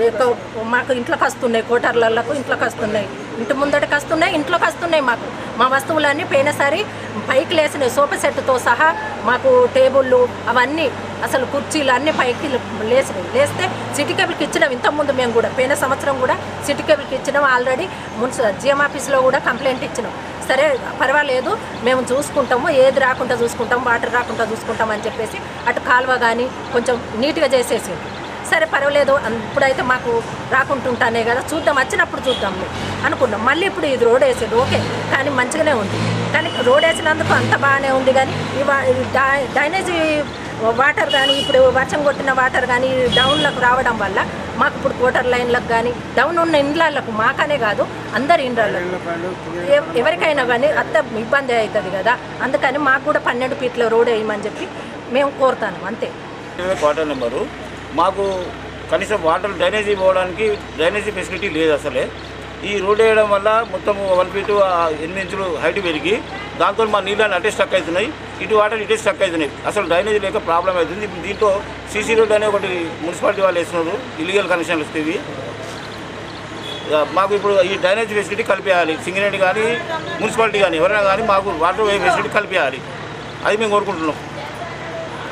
మాకు ఇంట్లోకి వస్తున్నాయి, కోటర్లకు ఇంట్లోకి వస్తున్నాయి, ఇంటి ముందటికి వస్తున్నాయి, ఇంట్లోకి వస్తున్నాయి. మాకు మా వస్తువులన్నీ పోయినసారి పైకి లేసినాయి, సోఫా సెట్తో సహా మాకు టేబుళ్ళు అవన్నీ అసలు కుర్చీలు అన్నీ పైకి లేసినాయి. లేస్తే సిటీ కేబుల్కి ఇచ్చినాం. ఇంతకుముందు మేము కూడా పోయిన సంవత్సరం కూడా సిటీ కేబుల్కి ఇచ్చినాం. ఆల్రెడీ మున్సి జిఎం ఆఫీస్లో కూడా కంప్లైంట్ ఇచ్చినాం. సరే పర్వాలేదు, మేము చూసుకుంటాము, ఏది రాకుండా చూసుకుంటాం, వాటర్ రాకుండా చూసుకుంటాం అని చెప్పేసి అటు కాలువ కానీ కొంచెం నీట్గా చేసేసి సరే పర్వాలేదు, ఇప్పుడైతే మాకు రాకుంటుంటానే కదా, చూద్దాం వచ్చినప్పుడు చూద్దాం అనుకున్నాం. మళ్ళీ ఇప్పుడు ఇది రోడ్ వేసేది ఓకే, కానీ మంచిగానే ఉంది. కానీ రోడ్ వేసినందుకు అంత బాగానే ఉంది. కానీ ఈ డ్రైనేజీ వాటర్ కానీ ఇప్పుడు వర్షం కొట్టిన వాటర్ కానీ డౌన్లకు రావడం వల్ల మాకు ఇప్పుడు కోటర్ లైన్లకు కానీ డౌన్ ఉన్న ఇండ్లకు మాకనే కాదు అందరి ఇండ్లకు ఎవరికైనా కానీ అంత ఇబ్బంది అవుతుంది కదా. అందుకని మాకు కూడా పన్నెండు ఫీట్ల రోడ్ వేయమని చెప్పి మేము కోరుతాను అంతే. క్వార్టర్ నెంబరు మాకు కనీసం వాటర్ డ్రైనేజీ పోవడానికి డ్రైనేజీ ఫెసిలిటీ లేదు అసలే. ఈ రోడ్ వేయడం వల్ల మొత్తం వన్ ఫీటు ఎనిమిది ఇంచులు హైట్ పెరిగి దాంతో మా నీళ్ళని అటే స్టక్ అవుతున్నాయి, ఇటు వాటర్ ఇటే స్టక్ అవుతున్నాయి. అసలు డ్రైనేజీ లేక ప్రాబ్లం అవుతుంది. ఇప్పుడు దీంట్లో సీసీ రోడ్ అనే ఒకటి మున్సిపాలిటీ వాళ్ళు వేస్తున్నారు, ఇల్లీగల్ కనెక్షన్లు వస్తాయి. మాకు ఇప్పుడు ఈ డ్రైనేజ్ ఫెసిలిటీ కలిపేయాలి, సింగరేణి కానీ మున్సిపాలిటీ కానీ ఎవరైనా కానీ మాకు వాటర్ ఫెసిలిటీ కలిపేయాలి, అది మేము కోరుకుంటున్నాం.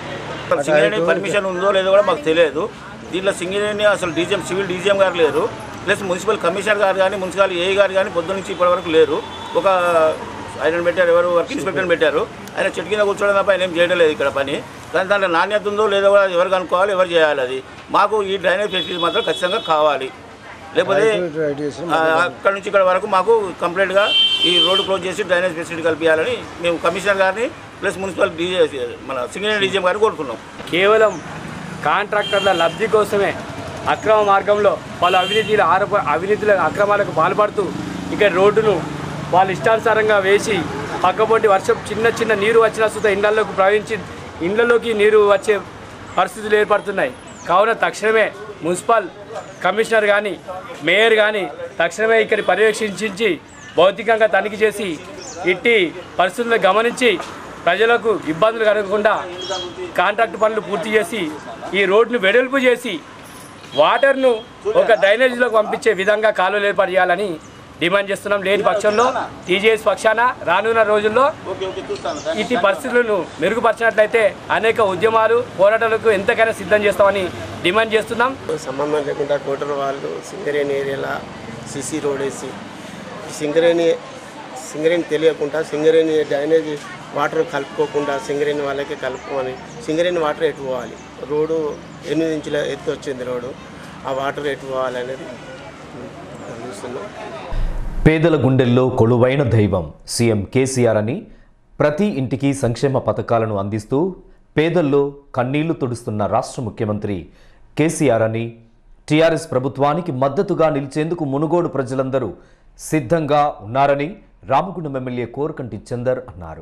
సింగరేణి పర్మిషన్ ఉందో లేదో కూడా మాకు తెలియదు. దీంట్లో సింగరేణి అసలు డీజీఎం సివిల్ డీజీఎం గారు లేరు, ప్లస్ మున్సిపల్ కమిషనర్ గారు కానీ మున్సిపల్ ఏఈ గారు కానీ పొద్దు నుంచి ఇప్పటి వరకు లేరు. ఒక ఆయన పెట్టారు, ఎవరు వర్క్ ఇన్స్పెక్టర్ పెట్టారు, ఆయన చెట్టు కింద కూర్చోవడం తప్ప ఆయన ఏం చేయడం లేదు ఇక్కడ పని. కానీ దాంట్లో నాణ్యత ఉందో లేదో కూడా ఎవరు కనుక్కోవాలి, ఎవరు చేయాలి. అది మాకు ఈ డ్రైనేజ్ ఫెసిలిటీ మాత్రం ఖచ్చితంగా కావాలి. లేకపోతే అక్కడ నుంచి ఇక్కడ వరకు మాకు కంప్లీట్గా ఈ రోడ్డు క్లోజ్ చేసి డ్రైనేజ్ ఫెసిలిటీ కల్పించాలని మేము కమిషనర్ గారిని ప్లస్ మున్సిపల్ డీజే మన సింగరేణి డీజీఎం గారిని కోరుకున్నాం. కేవలం కాంట్రాక్టర్ల లబ్ధి కోసమే అక్రమ మార్గంలో వాళ్ళ అవినీతిల ఆరోప అవినీతుల అక్రమాలకు పాల్పడుతూ ఇక్కడ రోడ్డును వాళ్ళు ఇష్టానుసారంగా వేసి పక్కపొంటి వర్షం చిన్న చిన్న నీరు వచ్చిన సుత ఇళ్లలోకి ప్రవహించి ఇళ్లలోకి నీరు వచ్చే పరిస్థితులు ఏర్పడుతున్నాయి. కావున తక్షణమే మున్సిపల్ కమిషనర్ కానీ మేయర్ కానీ తక్షణమే ఇక్కడ పర్యవేక్షించి భౌతికంగా తనిఖీ చేసి ఇట్టి పరిస్థితులను గమనించి ప్రజలకు ఇబ్బందులు కలగకుండా కాంట్రాక్ట్ పనులు పూర్తి చేసి ఈ రోడ్డును వెడల్పు చేసి వాటర్ను ఒక డ్రైనేజీలోకి పంపించే విధంగా కాలువలు ఏర్పాటు చేయాలని డిమాండ్ చేస్తున్నాం. లేని పక్షంలో టీజేఎస్ పక్షాన రానున్న రోజుల్లో ఇట్టి పరిస్థితులను మెరుగుపరిచినట్లయితే అనేక ఉద్యమాలు పోరాటాలకు ఎంతకైనా సిద్ధం చేస్తామని డిమాండ్ చేస్తున్నాం. సంబంధం లేకుండా కోటర్ వాళ్ళు సింగరేణి ఏరియాలో సిసి రోడ్ వేసి సింగరేణి సింగరేణి తెలియకుండా సింగరేణి డ్రైనేజ్ వాటర్ కలుపుకోకుండా సింగరేణి వాళ్ళకి కలుపుకోమని సింగరేణి వాటర్ ఎటు పోవాలి, రోడ్డు ఎనిమిది ఇంచుల ఎత్తు వచ్చింది రోడ్డు, ఆ వాటర్ ఎటు పోవాలనేది చూస్తున్నాం. పేదల గుండెల్లో కొలువైన దైవం సీఎం కేసీఆర్ అని ప్రతి ఇంటికి సంక్షేమ పథకాలను అందిస్తూ పేదల్లో కన్నీళ్లు తుడుస్తున్న రాష్ట్ర ముఖ్యమంత్రి కేసీఆర్ అని టీఆర్ఎస్ ప్రభుత్వానికి మద్దతుగా నిలిచేందుకు మునుగోడు ప్రజలందరూ సిద్ధంగా ఉన్నారని రామగుండం ఎమ్మెల్యే కోరకంటి చందర్ అన్నారు.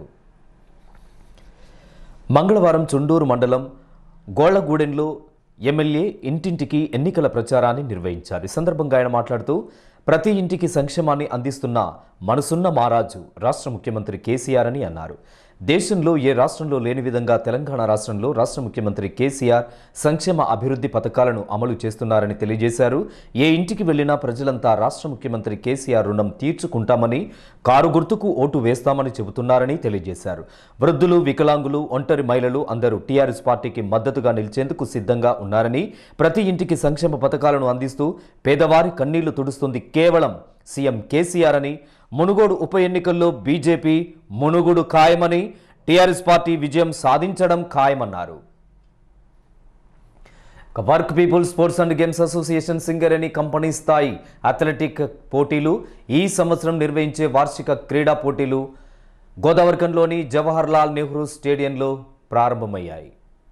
మంగళవారం చుండూరు మండలం గోళ్లగూడెంలో ఎమ్మెల్యే ఇంటింటికి ఎన్నికల ప్రచారాన్ని నిర్వహించారు. ఈ సందర్భంగా ఆయన మాట్లాడుతూ ప్రతి ఇంటికి సంక్షేమాన్ని అందిస్తున్న మనసున్న మహారాజు రాష్ట్ర ముఖ్యమంత్రి కేసీఆర్ అని అన్నారు. దేశంలో ఏ రాష్ట్రంలో లేని విధంగా తెలంగాణ రాష్ట్రంలో రాష్ట్ర ముఖ్యమంత్రి కేసీఆర్ సంక్షేమ అభివృద్ధి పథకాలను అమలు చేస్తున్నారని తెలియజేశారు. ఏ ఇంటికి వెళ్లినా ప్రజలంతా రాష్ట్ర ముఖ్యమంత్రి కేసీఆర్ రుణం తీర్చుకుంటామని, కారు గుర్తుకు ఓటు వేస్తామని చెబుతున్నారని తెలియజేశారు. వృద్ధులు, వికలాంగులు, ఒంటరి మహిళలు అందరూ టీఆర్ఎస్ పార్టీకి మద్దతుగా నిలిచేందుకు సిద్ధంగా ఉన్నారని, ప్రతి ఇంటికి సంక్షేమ పథకాలను అందిస్తూ పేదవారి కన్నీళ్లు తుడుస్తుంది కేవలం సీఎం కేసీఆర్ అని, మునుగోడు ఉప ఎన్నికల్లో బీజేపీ మునుగోడు ఖాయమని, టీఆర్ఎస్ పార్టీ విజయం సాధించడం ఖాయమన్నారు. Work people sports and games association Singareni company స్థాయి అథ్లెటిక్ పోటీలు ఈ సంవత్సరం నిర్వహించే వార్షిక క్రీడా పోటీలు గోదావరిఖండ్లోని జవహర్ లాల్ నెహ్రూ స్టేడియంలో ప్రారంభమయ్యాయి.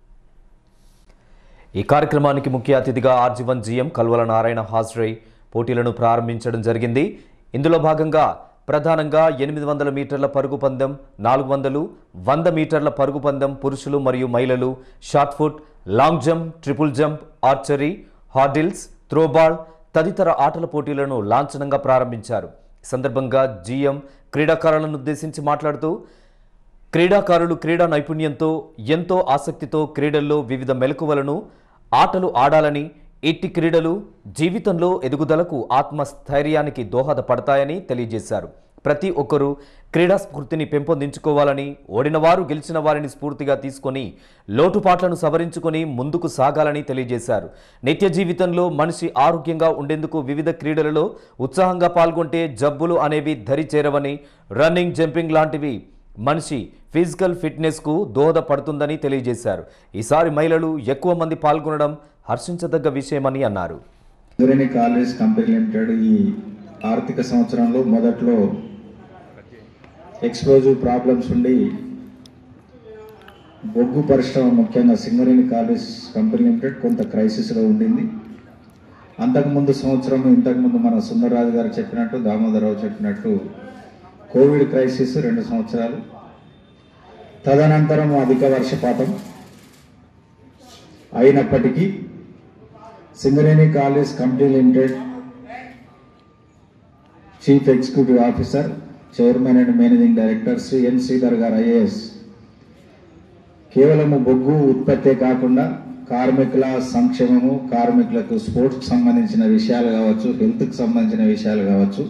ఈ కార్యక్రమానికి ముఖ్య అతిథిగా ఆర్జీవన్ జీఎం కల్వల నారాయణ హాజరై పోటీలను ప్రారంభించడం జరిగింది. ఇందులో భాగంగా ప్రధానంగా ఎనిమిది వందల మీటర్ల పరుగు పందెం, నాలుగు వందలు, వంద మీటర్ల పరుగు పందెం పురుషులు మరియు మహిళలు, shot put, long jump, triple jump, archery, hurdles, throwball తదితర ఆటల పోటీలను లాంఛనంగా ప్రారంభించారు. ఈ సందర్భంగా జీఎం క్రీడాకారులను ఉద్దేశించి మాట్లాడుతూ క్రీడాకారులు క్రీడా నైపుణ్యంతో ఎంతో ఆసక్తితో క్రీడల్లో వివిధ మెలకువలను ఆటలు ఆడాలని, ఇట్టి క్రీడలు జీవితంలో ఎదుగుదలకు ఆత్మస్థైర్యానికి దోహదపడతాయని తెలియజేశారు. ప్రతి ఒక్కరూ క్రీడా స్ఫూర్తిని పెంపొందించుకోవాలని, ఓడిన వారు గెలిచిన వారిని స్ఫూర్తిగా తీసుకొని లోటుపాట్లను సవరించుకొని ముందుకు సాగాలని తెలియజేశారు. నిత్య జీవితంలో మనిషి ఆరోగ్యంగా ఉండేందుకు వివిధ క్రీడలలో ఉత్సాహంగా పాల్గొంటే జబ్బులు అనేవి దరి చేరవని, రన్నింగ్, జంపింగ్ లాంటివి మనిషి ఫిజికల్ ఫిట్నెస్కు దోహదపడుతుందని తెలియజేశారు. ఈసారి మహిళలు ఎక్కువ మంది పాల్గొనడం హర్షించదగ్గ విషయమని అన్నారు. సింగరేణి కాలేజ్ కంపెనీ లిమిటెడ్ ఈ ఆర్థిక సంవత్సరంలో మొదట్లో ఎక్స్ప్లోజివ్ ప్రాబ్లమ్స్ ఉండి బొగ్గు పరిశ్రమ ముఖ్యంగా సింగరేణి కాలేజ్ కంపెనీ లిమిటెడ్ కొంత క్రైసిస్లో ఉండింది. అంతకుముందు సంవత్సరం ఇంతకుముందు మన సుందరరాజు గారు చెప్పినట్టు, దామోదరరావు చెప్పినట్టు కోవిడ్ క్రైసిస్ రెండు సంవత్సరాలు, తదనంతరం అధిక వర్షపాతం అయినప్పటికీ Singareni collieries company limited chief executive officer, chairman and managing director Shri N Sridhar garu IAS కేవలము బొగ్గు ఉత్పత్తే కాకుండా కార్మికుల సంక్షేమము, కార్మికులకు స్పోర్ట్స్కి సంబంధించిన విషయాలు కావచ్చు, హెల్త్కి సంబంధించిన విషయాలు కావచ్చు,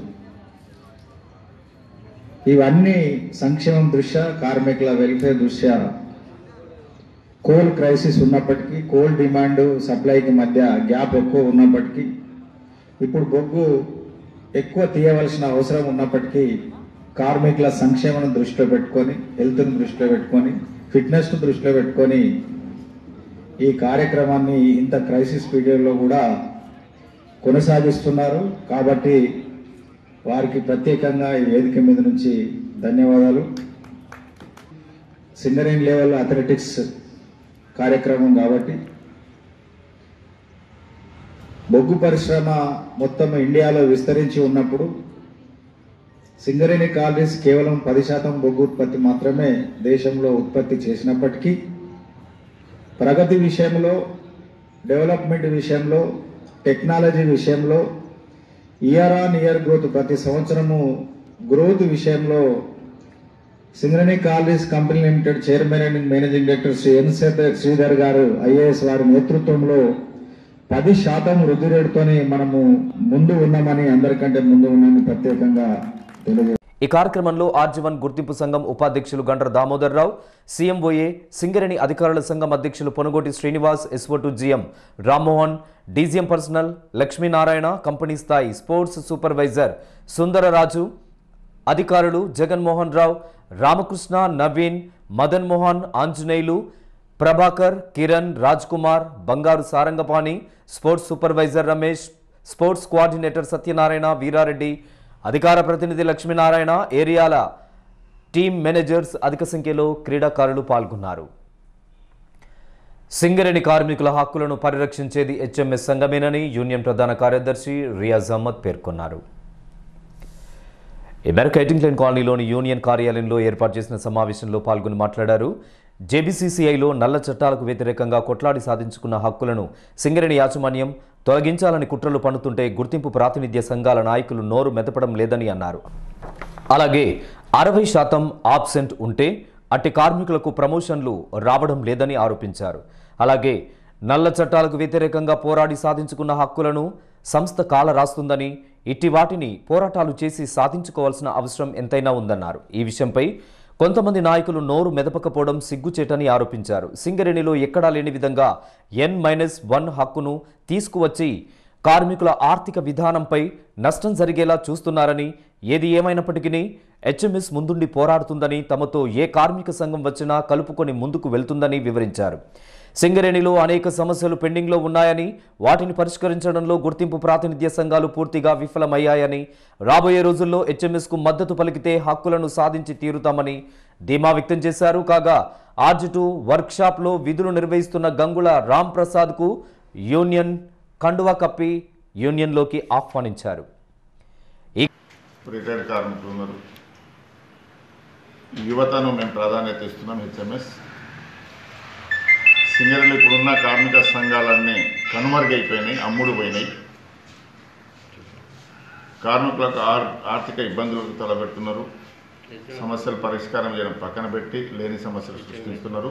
ఇవన్నీ సంక్షేమం దృష్ట్యా, కార్మికుల వెల్ఫేర్ దృష్ట్యా కోల్ క్రైసిస్ ఉన్నప్పటికీ, కోల్ డిమాండ్ సప్లైకి మధ్య గ్యాప్ ఎక్కువ ఉన్నప్పటికీ, ఇప్పుడు బొగ్గు ఎక్కువ తీయవలసిన అవసరం ఉన్నప్పటికీ కార్మికుల సంక్షేమం దృష్టిలో పెట్టుకొని, హెల్త్ను దృష్టిలో పెట్టుకొని, ఫిట్నెస్ను దృష్టిలో పెట్టుకొని ఈ కార్యక్రమాన్ని ఇంత క్రైసిస్ పీరియడ్లో కూడా కొనసాగిస్తున్నారు. కాబట్టి వారికి ప్రత్యేకంగా ఈ వేదిక మీద నుంచి ధన్యవాదాలు. సింగరేణి లెవెల్ అథ్లెటిక్స్ కార్యక్రమం కాబట్టి బొగ్గు పరిశ్రమ మొత్తం ఇండియాలో విస్తరించి ఉన్నప్పుడు సింగరేణి కాలనీస్ కేవలం పది శాతం బొగ్గు ఉత్పత్తి మాత్రమే దేశంలో ఉత్పత్తి చేసినప్పటికీ ప్రగతి విషయంలో, డెవలప్మెంట్ విషయంలో, టెక్నాలజీ విషయంలో ఇయర్ ఆన్ ఇయర్ గ్రోత్, ప్రతి సంవత్సరము గ్రోత్ విషయంలో Singareni collieries company limited chairman and managing director Shri N Sridhar garu IAS వారి నేతృత్వంలో పది శాతం వృద్ధి రేటుతోనే మనము ముందు ఉన్నామని, అందరికంటే ముందు ఉన్నామని ప్రత్యేకంగా తెలియజేస్తారు. ఈ కార్యక్రమంలో ఆర్జీవన్ గుర్తింపు సంఘం ఉపాధ్యక్షులు గండ్ర దామోదర్ రావు, సీఎంఓఏ సింగరేణి అధికారుల సంఘం అధ్యక్షులు Ponugoti Srinivas, S O to GM Rammohan, DGM personnel Lakshminarayana, company స్థాయి స్పోర్ట్స్ సూపర్వైజర్ సుందరరాజు, అధికారులు జగన్మోహన్ రావు, Ramakrishna, Naveen, Madan Mohan, Anjaneyulu, Prabhakar, Kiran, Raj Kumar, Bangaru Sarangapani, sports supervisor Ramesh, sports coordinator Satyanarayana, Veerareddy, అధికార ప్రతినిధి లక్ష్మీనారాయణ, ఏరియాల టీమ్ మేనేజర్స్ అధిక సంఖ్యలో క్రీడాకారులు పాల్గొన్నారు. సింగరేణి కార్మికుల హక్కులను పరిరక్షించేది హెచ్ఎంఎస్ సంఘమేనని యూనియన్ ప్రధాన కార్యదర్శి రియాజ్ అహ్మద్ పేర్కొన్నారు. ఈ మేరకు ఎయిటింగ్లైన్ కాలనీలోని యూనియన్ కార్యాలయంలో ఏర్పాటు చేసిన సమావేశంలో పాల్గొని మాట్లాడారు. జేబీసీసీఐలో నల్ల చట్టాలకు వ్యతిరేకంగా కొట్లాడి సాధించుకున్న హక్కులను సింగరేణి యాజమాన్యం తొలగించాలని కుట్రలు పన్నుతుంటే గుర్తింపు ప్రాతినిధ్య సంఘాల నాయకులు నోరు మెదపడం లేదని అన్నారు. అలాగే అరవై శాతం ఆబ్సెంట్ ఉంటే అట్టి కార్మికులకు ప్రమోషన్లు రావడం లేదని ఆరోపించారు. అలాగే నల్ల చట్టాలకు వ్యతిరేకంగా పోరాడి సాధించుకున్న హక్కులను సంస్థ కాల రాస్తుందని, ఇట్టి వాటిని పోరాటాలు చేసి సాధించుకోవాల్సిన అవసరం ఎంతైనా ఉందన్నారు. ఈ విషయంపై కొంతమంది నాయకులు నోరు మెదపకపోవడం సిగ్గుచేటని ఆరోపించారు. సింగరేణిలో ఎక్కడా లేని విధంగా ఎన్ మైనస్ వన్ హక్కును తీసుకువచ్చి కార్మికుల ఆర్థిక విధానంపై నష్టం జరిగేలా చూస్తున్నారని, ఏది ఏమైనప్పటికీ హెచ్ఎంఎస్ ముందుండి పోరాడుతుందని, తమతో ఏ కార్మిక సంఘం వచ్చినా కలుపుకొని ముందుకు వెళ్తుందని వివరించారు. సింగరేణిలో అనేక సమస్యలు పెండింగ్లో ఉన్నాయని, వాటిని పరిష్కరించడంలో గుర్తింపు ప్రాతినిధ్య సంఘాలు పూర్తిగా విఫలమయ్యాయని, రాబోయే రోజుల్లో హెచ్ఎంఎస్కు మద్దతు పలికితే హక్కులను సాధించి తీరుతామని ధీమా వ్యక్తం చేశారు. కాగా ఆర్జిటు వర్క్షాప్లో విధులు నిర్వహిస్తున్న గంగుల రామ్ ప్రసాద్కు యూనియన్ కండువా కప్పి యూనియన్లోకి ఆహ్వానించారు. రిటైర్డ్ కార్మికులు ఉన్నారు, యువతను మేము ప్రాధాన్యత ఇస్తున్నాం. హెచ్ఎంఎస్ సింగరేణి ఇప్పుడున్న కార్మిక సంఘాలన్నీ కనుమరుగైపోయినాయి, అమ్ముడు పోయినాయి. కార్మికులకు ఆర్థిక ఇబ్బందులకు తలపెడుతున్నారు. సమస్యలు పరిష్కారం చేయడం పక్కన పెట్టి లేని సమస్యలు సృష్టిస్తున్నారు.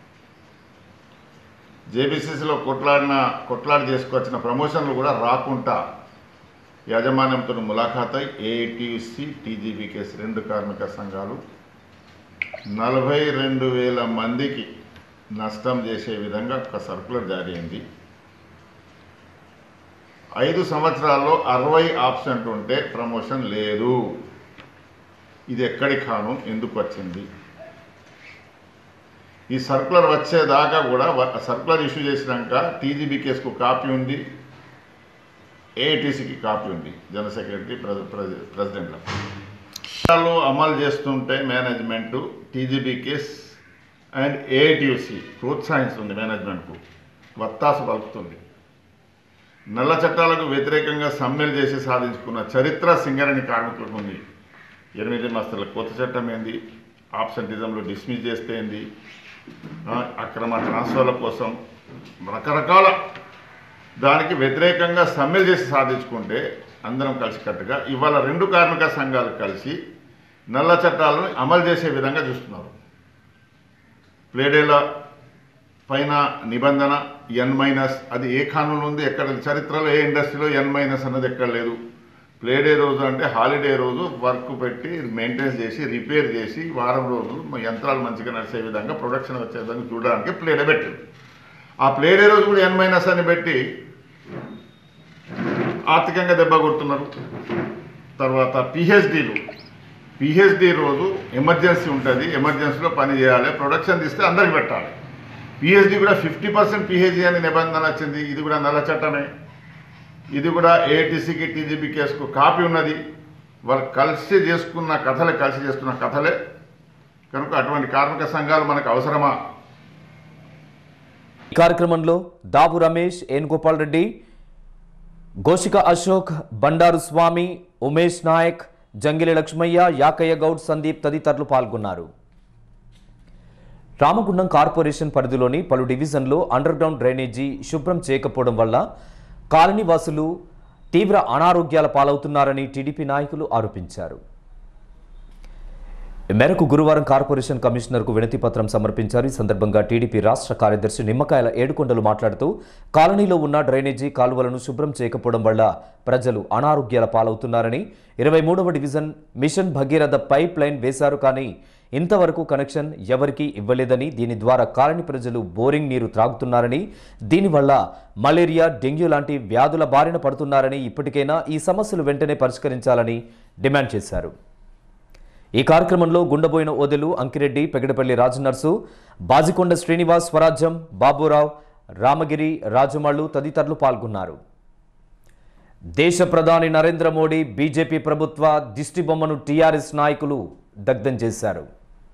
జేబీసీసీలో కొట్లాడిన కొట్లాడి చేసుకొచ్చిన ప్రమోషన్లు కూడా రాకుండా యాజమాన్యంతో ములాఖాతై ఏఐటీయూసీ, టీజీబీకేఎస్ రెండు కార్మిక సంఘాలు నలభై రెండు వేల మందికి నష్టం చేసే విధంగా ఒక సర్కులర్ జారీ అయింది. ఐదు సంవత్సరాల్లో అరవై ఆబ్సెంట్ ఉంటే ప్రమోషన్ లేదు. ఇది ఎక్కడి కాను, ఎందుకు వచ్చింది? ఈ సర్కులర్ వచ్చేదాకా కూడా సర్కులర్ ఇష్యూ చేసినాక టీజీబీకేఎస్కు కాపీ ఉంది, ఏఐటీసీకి కాపీ ఉంది, జనరల్ సెక్రటరీ ప్రెసిడెంట్ల అమలు చేస్తుంటే మేనేజ్మెంటు టీజీబీకేఎస్ అండ్ ఏఐటీయూసీ ప్రోత్సహిస్తుంది, మేనేజ్మెంట్కు వత్తాసు పలుకుతుంది. నల్ల చట్టాలకు వ్యతిరేకంగా సమ్మెలు చేసి సాధించుకున్న చరిత్ర సింగరేణి కార్మికులకు ఉంది. ఎనిమిది మాసాల కొత్త చట్టం ఏంది, ఆబ్సెంటిజంలో డిస్మిస్ చేస్తే ఏంది, అక్రమ ట్రాన్స్ఫర్ల కోసం రకరకాల దానికి వ్యతిరేకంగా సమ్మెలు చేసి సాధించుకుంటే అందరం కలిసికట్టుగా ఇవాళ రెండు కార్మిక సంఘాలు కలిసి నల్ల చట్టాలను అమలు చేసే విధంగా చూస్తున్నారు. ప్లేడేల పైన నిబంధన ఎన్ మైనస్, అది ఏ కానూన్లో ఉంది, ఎక్కడ చరిత్రలో ఏ ఇండస్ట్రీలో ఎన్ మైనస్ అన్నది ఎక్కడ లేదు. ప్లే డే రోజు అంటే హాలిడే రోజు వర్క్ పెట్టి మెయింటెనెన్స్ చేసి రిపేర్ చేసి వారం రోజులు యంత్రాలు మంచిగా నడిచే విధంగా ప్రొడక్షన్ వచ్చే విధంగా చూడడానికి ప్లే డే పెట్టింది. ఆ ప్లే డే రోజు కూడా ఎన్ మైనస్ అని పెట్టి ఆర్థికంగా దెబ్బ కొడుతున్నారు. తర్వాత పిహెచ్డీలు పిహెచ్డీ రోజు ఎమర్జెన్సీ ఉంటుంది, ఎమర్జెన్సీలో పని చేయాలి, ప్రొడక్షన్ తీస్తే అందరికి పెట్టాలి. పిహెచ్డీ కూడా ఫిఫ్టీ పర్సెంట్ పిహెచ్డీ అని నిబంధన వచ్చింది. ఇది కూడా నల్ల చట్టమే. ఇది కూడా ఏఐటీసీకి టీజీబీ కేసుకు కాపీ ఉన్నది. వాళ్ళు కలిసి చేసుకున్న కథలే కలిసి చేసుకున్న కథలే కనుక అటువంటి కార్మిక సంఘాలు మనకు అవసరమా? ఈ కార్యక్రమంలో దాబు రమేష్, ఎన్ గోపాల్ రెడ్డి, గోషిక అశోక్, బండారు స్వామి, ఉమేష్ నాయక్, జంగిలి లక్ష్మయ్య, యాకయ్య గౌడ్, సందీప్ తదితరులు పాల్గొన్నారు. రామగుండం కార్పొరేషన్ పరిధిలోని పలు డివిజన్లో అండర్ గ్రౌండ్ డ్రైనేజీ శుభ్రం చేయకపోవడం వల్ల కాలనీవాసులు తీవ్ర అనారోగ్యాల పాలవుతున్నారని టీడీపీ నాయకులు ఆరోపించారు. ఈ మేరకు గురువారం కార్పొరేషన్ కమిషనర్కు వినతి పత్రం సమర్పించారు. ఈ సందర్భంగా టీడీపీ రాష్ట్ర కార్యదర్శి నిమ్మకాయల ఏడుకొండలు మాట్లాడుతూ కాలనీలో ఉన్న డ్రైనేజీ కాలువలను శుభ్రం చేయకపోవడం వల్ల ప్రజలు అనారోగ్యాల పాలవుతున్నారని, ఇరవై మూడవ division mission Bhagiratha pipe line వేశారు కానీ ఇంతవరకు కనెక్షన్ ఎవరికీ ఇవ్వలేదని, దీని ద్వారా కాలనీ ప్రజలు బోరింగ్ నీరు త్రాగుతున్నారని, దీనివల్ల మలేరియా, డెంగ్యూ లాంటి వ్యాధుల బారిన పడుతున్నారని, ఇప్పటికైనా ఈ సమస్యలు వెంటనే పరిష్కరించాలని డిమాండ్ చేశారు. ఈ కార్యక్రమంలో గుండబోయిన ఓదెలు, అంకిరెడ్డి, పెగడపల్లి రాజనర్సు, బాజికొండ శ్రీనివాస్, స్వరాజ్యం, బాబురావు, రామగిరి, రాజమళ్ళు తదితరులు పాల్గొన్నారు. దేశ ప్రధాని నరేంద్ర మోడీ బీజేపీ ప్రభుత్వ దిష్టిబొమ్మను టీఆర్ఎస్ నాయకులు దగ్ధం చేశారు.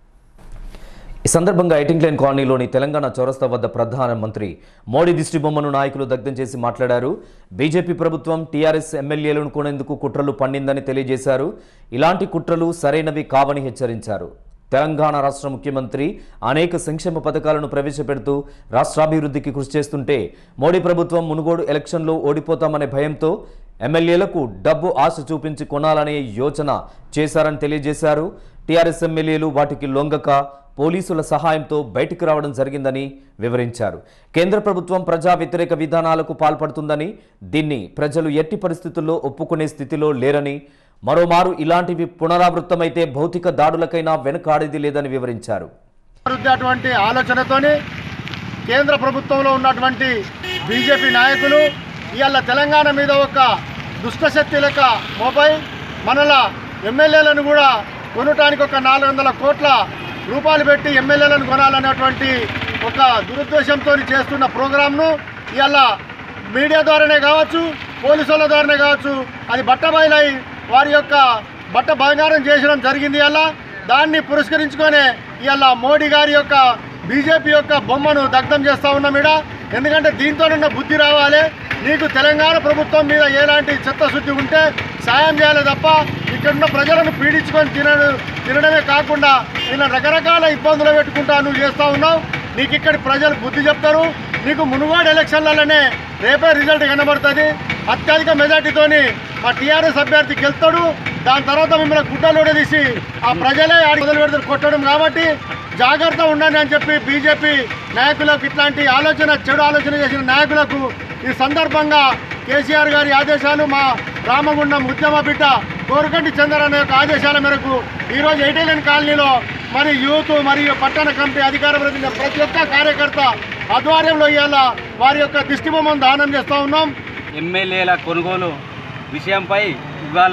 ఈ సందర్భంగా ఎయిటింగ్ లైన్ కాలనీలోని తెలంగాణ చౌరస్తా వద్ద ప్రధానమంత్రి మోడీ దిష్టిబొమ్మను నాయకులు దగ్ధం చేసి మాట్లాడారు. బీజేపీ ప్రభుత్వం టీఆర్ఎస్ ఎమ్మెల్యేలను కొనేందుకు కుట్రలు పన్నిందని తెలియజేశారు. ఇలాంటి కుట్రలు సరైనవి కావని హెచ్చరించారు. తెలంగాణ రాష్ట్ర ముఖ్యమంత్రి అనేక సంక్షేమ పథకాలను ప్రవేశపెడుతూ రాష్ట్రాభివృద్ధికి కృషి చేస్తుంటే మోడీ ప్రభుత్వం మునుగోడు ఎలక్షన్లో ఓడిపోతామనే భయంతో ఎమ్మెల్యేలకు డబ్బు ఆశ చూపించి కొనాలనే యోచన చేశారని తెలియజేశారు. టీఆర్ఎస్ ఎమ్మెల్యేలు వాటికి లొంగక పోలీసుల సహాయంతో బయటికి రావడం జరిగిందని వివరించారు. కేంద్ర ప్రభుత్వం ప్రజా వ్యతిరేక విధానాలకు పాల్పడుతుందని, దీన్ని ప్రజలు ఎట్టి పరిస్థితుల్లో ఒప్పుకునే స్థితిలో లేరని, మరోమారు ఇలాంటివి పునరావృతమైతే భౌతిక దాడులకైనా వెనుకాడేది లేదని వివరించారు. అటువంటి ఆలోచనతోని కేంద్ర ప్రభుత్వంలో ఉన్నటువంటి బీజేపీ నాయకులు ఇవాళ తెలంగాణ మీద ఒక దుష్టశక్తి లెక్క మోపై మనల ఎమ్మెల్యేలను కూడా కొనటానికి ఒక నాలుగు వందల కోట్ల రూపాయలు పెట్టి ఎమ్మెల్యేలను కొనాలనేటువంటి ఒక దురుద్దేశంతో చేస్తున్న ప్రోగ్రాంను ఇవాళ మీడియా ద్వారానే కావచ్చు, పోలీసుల ద్వారానే కావచ్చు, అది బట్టబయలై వారి యొక్క బట్ట బంగారం చేయడం జరిగింది. ఇవాళ దాన్ని పురస్కరించుకొని ఇవాళ మోడీ గారి యొక్క బీజేపీ యొక్క బొమ్మను దగ్ధం చేస్తూ ఉన్నాం ఈడ. ఎందుకంటే దీంతోనున్న బుద్ధి రావాలి. నీకు తెలంగాణ ప్రభుత్వం మీద ఎలాంటి చిత్తశుద్ధి ఉంటే సాయం చేయాలి తప్ప ఇక్కడున్న ప్రజలను పీడించుకొని తినడం తినడమే కాకుండా ఇలా రకరకాల ఇబ్బందులు పెట్టుకుంటా నువ్వు చేస్తూ ఉన్నావు. నీకు ఇక్కడి ప్రజలు బుద్ధి చెప్తారు. నీకు మునుగోడు ఎలక్షన్లలోనే రేపే రిజల్ట్ కనబడుతుంది. అత్యధిక మెజార్టీతోని మా టీఆర్ఎస్ అభ్యర్థి గెలుస్తాడు. దాని తర్వాత మిమ్మల్ని గుడ్డలోనే తీసి ఆ ప్రజలే ఆడి మొదలు పెడతారు కొట్టడం. కాబట్టి జాగ్రత్త ఉండండి అని చెప్పి బీజేపీ నాయకులకు, ఇట్లాంటి ఆలోచన చెడు ఆలోచన చేసిన నాయకులకు ఈ సందర్భంగా కేసీఆర్ గారి ఆదేశాలు, మా రామగుండం ఉద్యమ బిడ్డ కోరుకంటి చంద్ర అనే యొక్క ఆదేశాల మేరకు ఈరోజు ఎయిటీన్ కాలనీలో మరి యూత్ మరియు పట్టణ కమిటీ అధికార ప్రతినిధి ప్రతి ఒక్క కార్యకర్త ఆధ్వర్యంలో ఇవాళ వారి యొక్క దిష్టిబొమ్మను దానం చేస్తూ ఉన్నాం. ఎమ్మెల్యేల కొనుగోలు విషయంపై ఇవాళ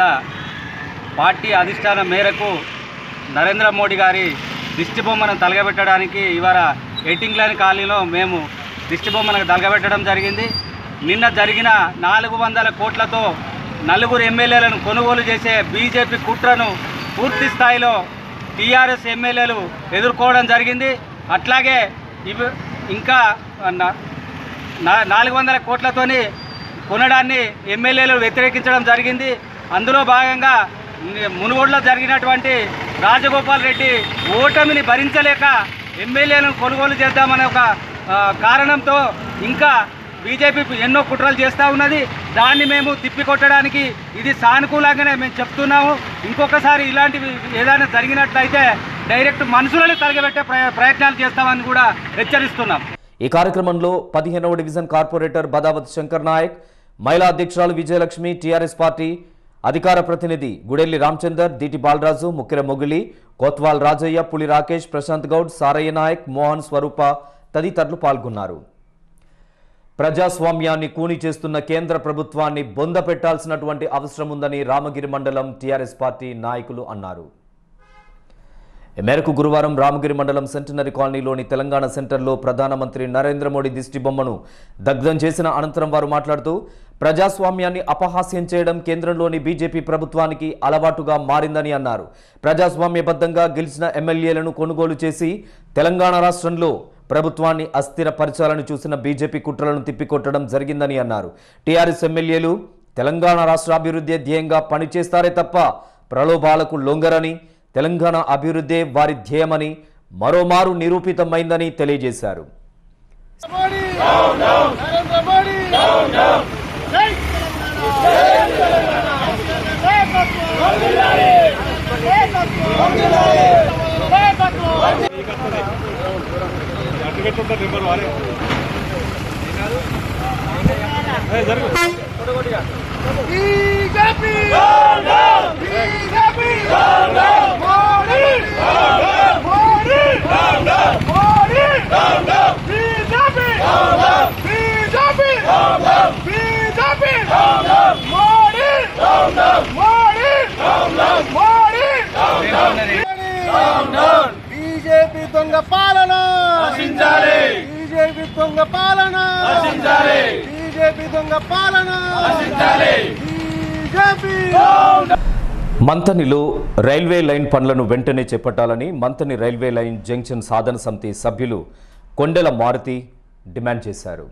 పార్టీ అధిష్టానం మేరకు నరేంద్ర మోడీ గారి దిష్టిబొమ్మను తలగబెట్టడానికి ఇవాళ ఎయిటింగ్ లైన్ కాలనీలో మేము దిష్టిబొమ్మను తలగబెట్టడం జరిగింది. నిన్న జరిగిన నాలుగు వందల కోట్లతో నలుగురు ఎమ్మెల్యేలను కొనుగోలు చేసే బీజేపీ కుట్రను పూర్తి స్థాయిలో టీఆర్ఎస్ ఎమ్మెల్యేలు ఎదుర్కోవడం జరిగింది. అట్లాగే ఇవి ఇంకా నాలుగు వందల కోట్లతోని కొనడాన్ని ఎమ్మెల్యేలు వ్యతిరేకించడం జరిగింది. అందులో భాగంగా మునుగోడులో జరిగినటువంటి రాజగోపాల్ రెడ్డి ఓటమిని భరించలేక ఎమ్మెల్యేలను కొనుగోలు చేద్దామనే ఒక కారణంతో ఇంకా బీజేపీ ఎన్నో కుట్రలు చేస్తూ ఉన్నది. దాన్ని మేము తిప్పికొట్టడానికి ఇది సానుకూలంగానే మేము చెప్తున్నాము. ఇంకొకసారి ఇలాంటివి ఏదైనా జరిగినట్లయితే డైరెక్ట్ మనుషులను తరగబెట్టే ప్రయత్నాలు చేస్తామని కూడా హెచ్చరిస్తున్నాం. ఈ కార్యక్రమంలో పదిహేనవ డివిజన్ కార్పొరేటర్ బదావత్ శంకర్ నాయక్, మహిళా అధ్యక్షురాలు విజయలక్ష్మి, టీఆర్ఎస్ పార్టీ అధికార ప్రతినిధి గుడెల్లి రామచందర్, దీటి బాలరాజు, ముక్కెర మొగిలి, కోత్వాల్ రాజయ్య, పులి రాకేష్, ప్రశాంత్ గౌడ్, సారయ్య నాయక్, మోహన్ స్వరూప తదితరులు పాల్గొన్నారు. ప్రజాస్వామ్యాన్ని కూని చేస్తున్న కేంద్ర ప్రభుత్వాన్ని బొంద పెట్టాల్సినటువంటి అవసరం ఉందని రామగిరి మండలం టీఆర్ఎస్ పార్టీ నాయకులు అన్నారు. ఈ మేరకు గురువారం రామగిరి మండలం సెంటనరీ కాలనీలోని తెలంగాణ సెంటర్లో ప్రధానమంత్రి నరేంద్ర మోడీ దిష్టి బొమ్మను దగ్ధం చేసిన అనంతరం వారు మాట్లాడుతూ ప్రజాస్వామ్యాన్ని అపహాస్యం చేయడం కేంద్రంలోని బీజేపీ ప్రభుత్వానికి అలవాటుగా మారిందని అన్నారు. ప్రజాస్వామ్యబద్ధంగా గెలిచిన ఎమ్మెల్యేలను కొనుగోలు చేసి తెలంగాణ రాష్ట్రంలో ప్రభుత్వాన్ని అస్థిరపరచాలని చూసిన బీజేపీ కుట్రలను తిప్పికొట్టడం జరిగిందని అన్నారు. టీఆర్ఎస్ ఎమ్మెల్యేలు తెలంగాణ రాష్ట్ర అభివృద్ధి ధ్యేయంగా పనిచేస్తారే తప్ప ప్రలోభాలకు లొంగరని, తెలంగాణ అభివృద్ధే వారి ధ్యేయమని మరోమారు నిరూపితమైందని తెలియజేశారు. బీజేపీ దొంగ పాలన నశించాలి. బీజేపీ దొంగ పాలన నశించాలి. బీజేపీ దొంగ పాలన నశించాలి. బీజేపీ. మంథనిలో రైల్వే లైన్ పనులను వెంటనే చేపట్టాలని మంథని రైల్వే లైన్ జంక్షన్ సాధన సమితి సభ్యులు కొండెల మారుతి డిమాండ్ చేశారు.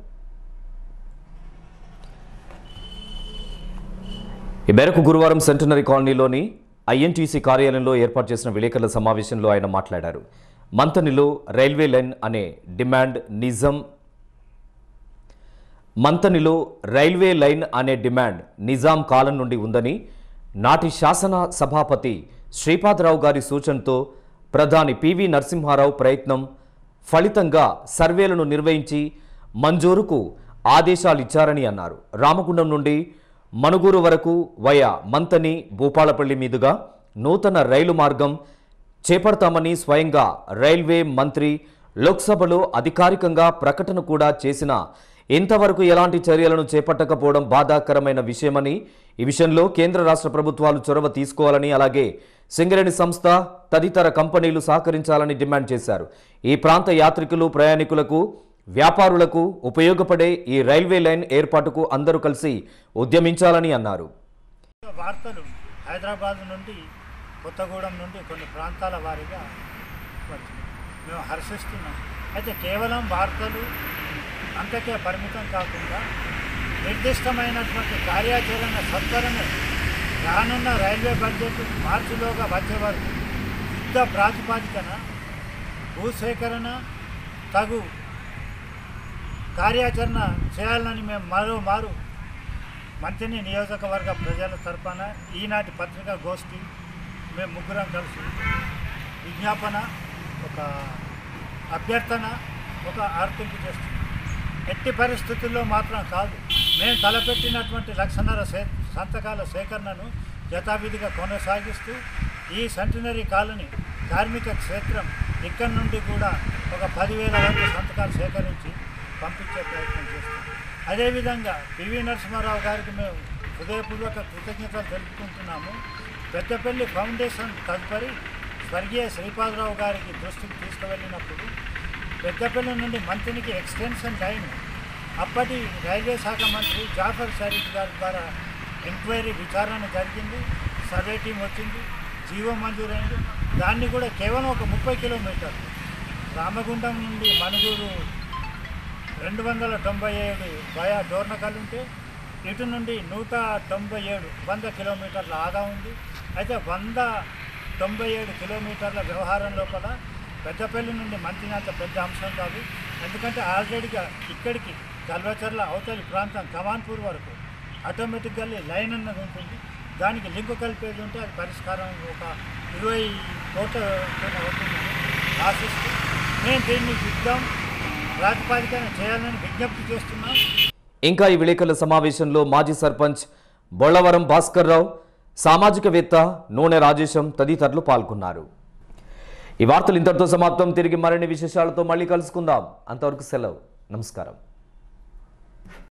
ఈ మేరకు గురువారం సెంటనరీ కాలనీలోని ఐఎన్టీసీ కార్యాలయంలో ఏర్పాటు చేసిన విలేకరుల సమావేశంలో ఆయన మాట్లాడారు. మంథనిలో రైల్వే లైన్ అనే డిమాండ్ నిజం మంథనిలో రైల్వే లైన్ అనే డిమాండ్ నిజాం కాలం నుండి ఉందని, నాటి శాసన సభాపతి శ్రీపాదరావు గారి సూచనతో ప్రధాని పివి నరసింహారావు ప్రయత్నం ఫలితంగా సర్వేలను నిర్వహించి మంజూరుకు ఆదేశాలిచ్చారని అన్నారు. రామగుండం నుండి మనుగూరు వరకు వయా మంతని భూపాలపల్లి మీదుగా నూతన రైలు మార్గం చేపడతామని స్వయంగా రైల్వే మంత్రి లోక్సభలో అధికారికంగా ప్రకటన కూడా చేసినా ఇంతవరకు ఎలాంటి చర్యలను చేపట్టకపోవడం బాధాకరమైన విషయమని, ఈ విషయంలో కేంద్ర రాష్ట్ర ప్రభుత్వాలు చొరవ తీసుకోవాలని, అలాగే సింగరేణి సంస్థ తదితర కంపెనీలు సహకరించాలని డిమాండ్ చేశారు. ఈ ప్రాంత యాత్రికులు, ప్రయాణికులకు, వ్యాపారులకు ఉపయోగపడే ఈ రైల్వే లైన్ ఏర్పాటుకు అందరూ కలిసి ఉద్యమించాలని అన్నారు. వార్తలు హైదరాబాద్ నుండి, కొత్తగూడెం నుండి కొన్ని ప్రాంతాల వారీగా వచ్చినాయి. మేము హర్షిస్తున్నాం. అయితే కేవలం వార్తలు అంతకే పరిమితం కాకుండా నిర్దిష్టమైనటువంటి కార్యాచరణ సత్వరణ రానున్న రైల్వే బడ్జెట్ మార్చిలోగా వచ్చే వరకు యుద్ధ ప్రాతిపాదికన భూసేకరణ తగు కార్యాచరణ చేయాలని మేము మరో మారు మంత్రిని నియోజకవర్గ ప్రజల తరపున ఈనాటి పత్రికా గోష్ఠి మేము ముగ్గురం కలిసి విజ్ఞాపన, ఒక అభ్యర్థన, ఒక ఆర్తింపు చేస్తున్నాం. ఎట్టి పరిస్థితుల్లో మాత్రం కాదు, మేము తలపెట్టినటువంటి లక్షన్నర సే సంతకాల సేకరణను యథావిధిగా కొనసాగిస్తూ ఈ సెంటినరీ కాలనీ కార్మిక క్షేత్రం ఇక్కడి నుండి కూడా ఒక పదివేల వరకు సంతకాలు సేకరించి పంపించే ప్రయత్నం చేస్తాం. అదేవిధంగా పివి నరసింహారావు గారికి మేము హృదయపూర్వక కృతజ్ఞతలు తెలుపుకుంటున్నాము. పెద్దపల్లి ఫౌండేషన్ తదుపరి స్వర్గీయ శ్రీపాదరావు గారికి దృష్టికి తీసుకువెళ్ళినప్పుడు పెద్దపల్లి నుండి మంత్రికి ఎక్స్టెన్షన్ లైన్ అప్పటి రైల్వే శాఖ మంత్రి జాఫర్ షరీఫ్ గారి ద్వారా ఎంక్వైరీ విచారణ జరిగింది. సర్వే టీం వచ్చింది, జీవో మంజూరైంది. దాన్ని కూడా కేవలం ఒక ముప్పై కిలోమీటర్లు రామగుండం నుండి మనుగూరు రెండు వందల తొంభై ఏడు వయా డోర్నకల్ ఉంటే ఇటు నుండి నూట తొంభై ఏడు వంద కిలోమీటర్ల ఆదా ఉంది. అయితే వంద తొంభై ఏడు కిలోమీటర్ల వ్యవహారం లోపల పెద్దపల్లి నుండి మంత్రినంత పెద్ద అంశం కాదు. ఎందుకంటే ఆల్రెడీగా ఇక్కడికి కల్వచర్ల అవతలి ప్రాంతం కమాన్పూర్ వరకు ఆటోమేటిక్గా లైన్ అన్నది ఉంటుంది. దానికి లింకు కలిపేది ఉంటే అది పరిష్కారం ఒక ఇరవై కోట్ల అవుతుంది ఆశిస్తూ మేము దీన్ని యుద్ధం ప్రాతిపాదికన చేయాలని విజ్ఞప్తి చేస్తున్నాం. ఇంకా ఈ విలేకరుల సమావేశంలో మాజీ సర్పంచ్ బొళ్ళవరం భాస్కర్ రావు, సామాజికవేత్త నూనె రాజేశం తదితరులు పాల్గొన్నారు. ఈ వార్తలు ఇంతటితో సమాప్తం. తిరిగి మరిన్ని విశేషాలతో మళ్ళీ కలుసుకుందాం. అంతవరకు సెలవు. నమస్కారం.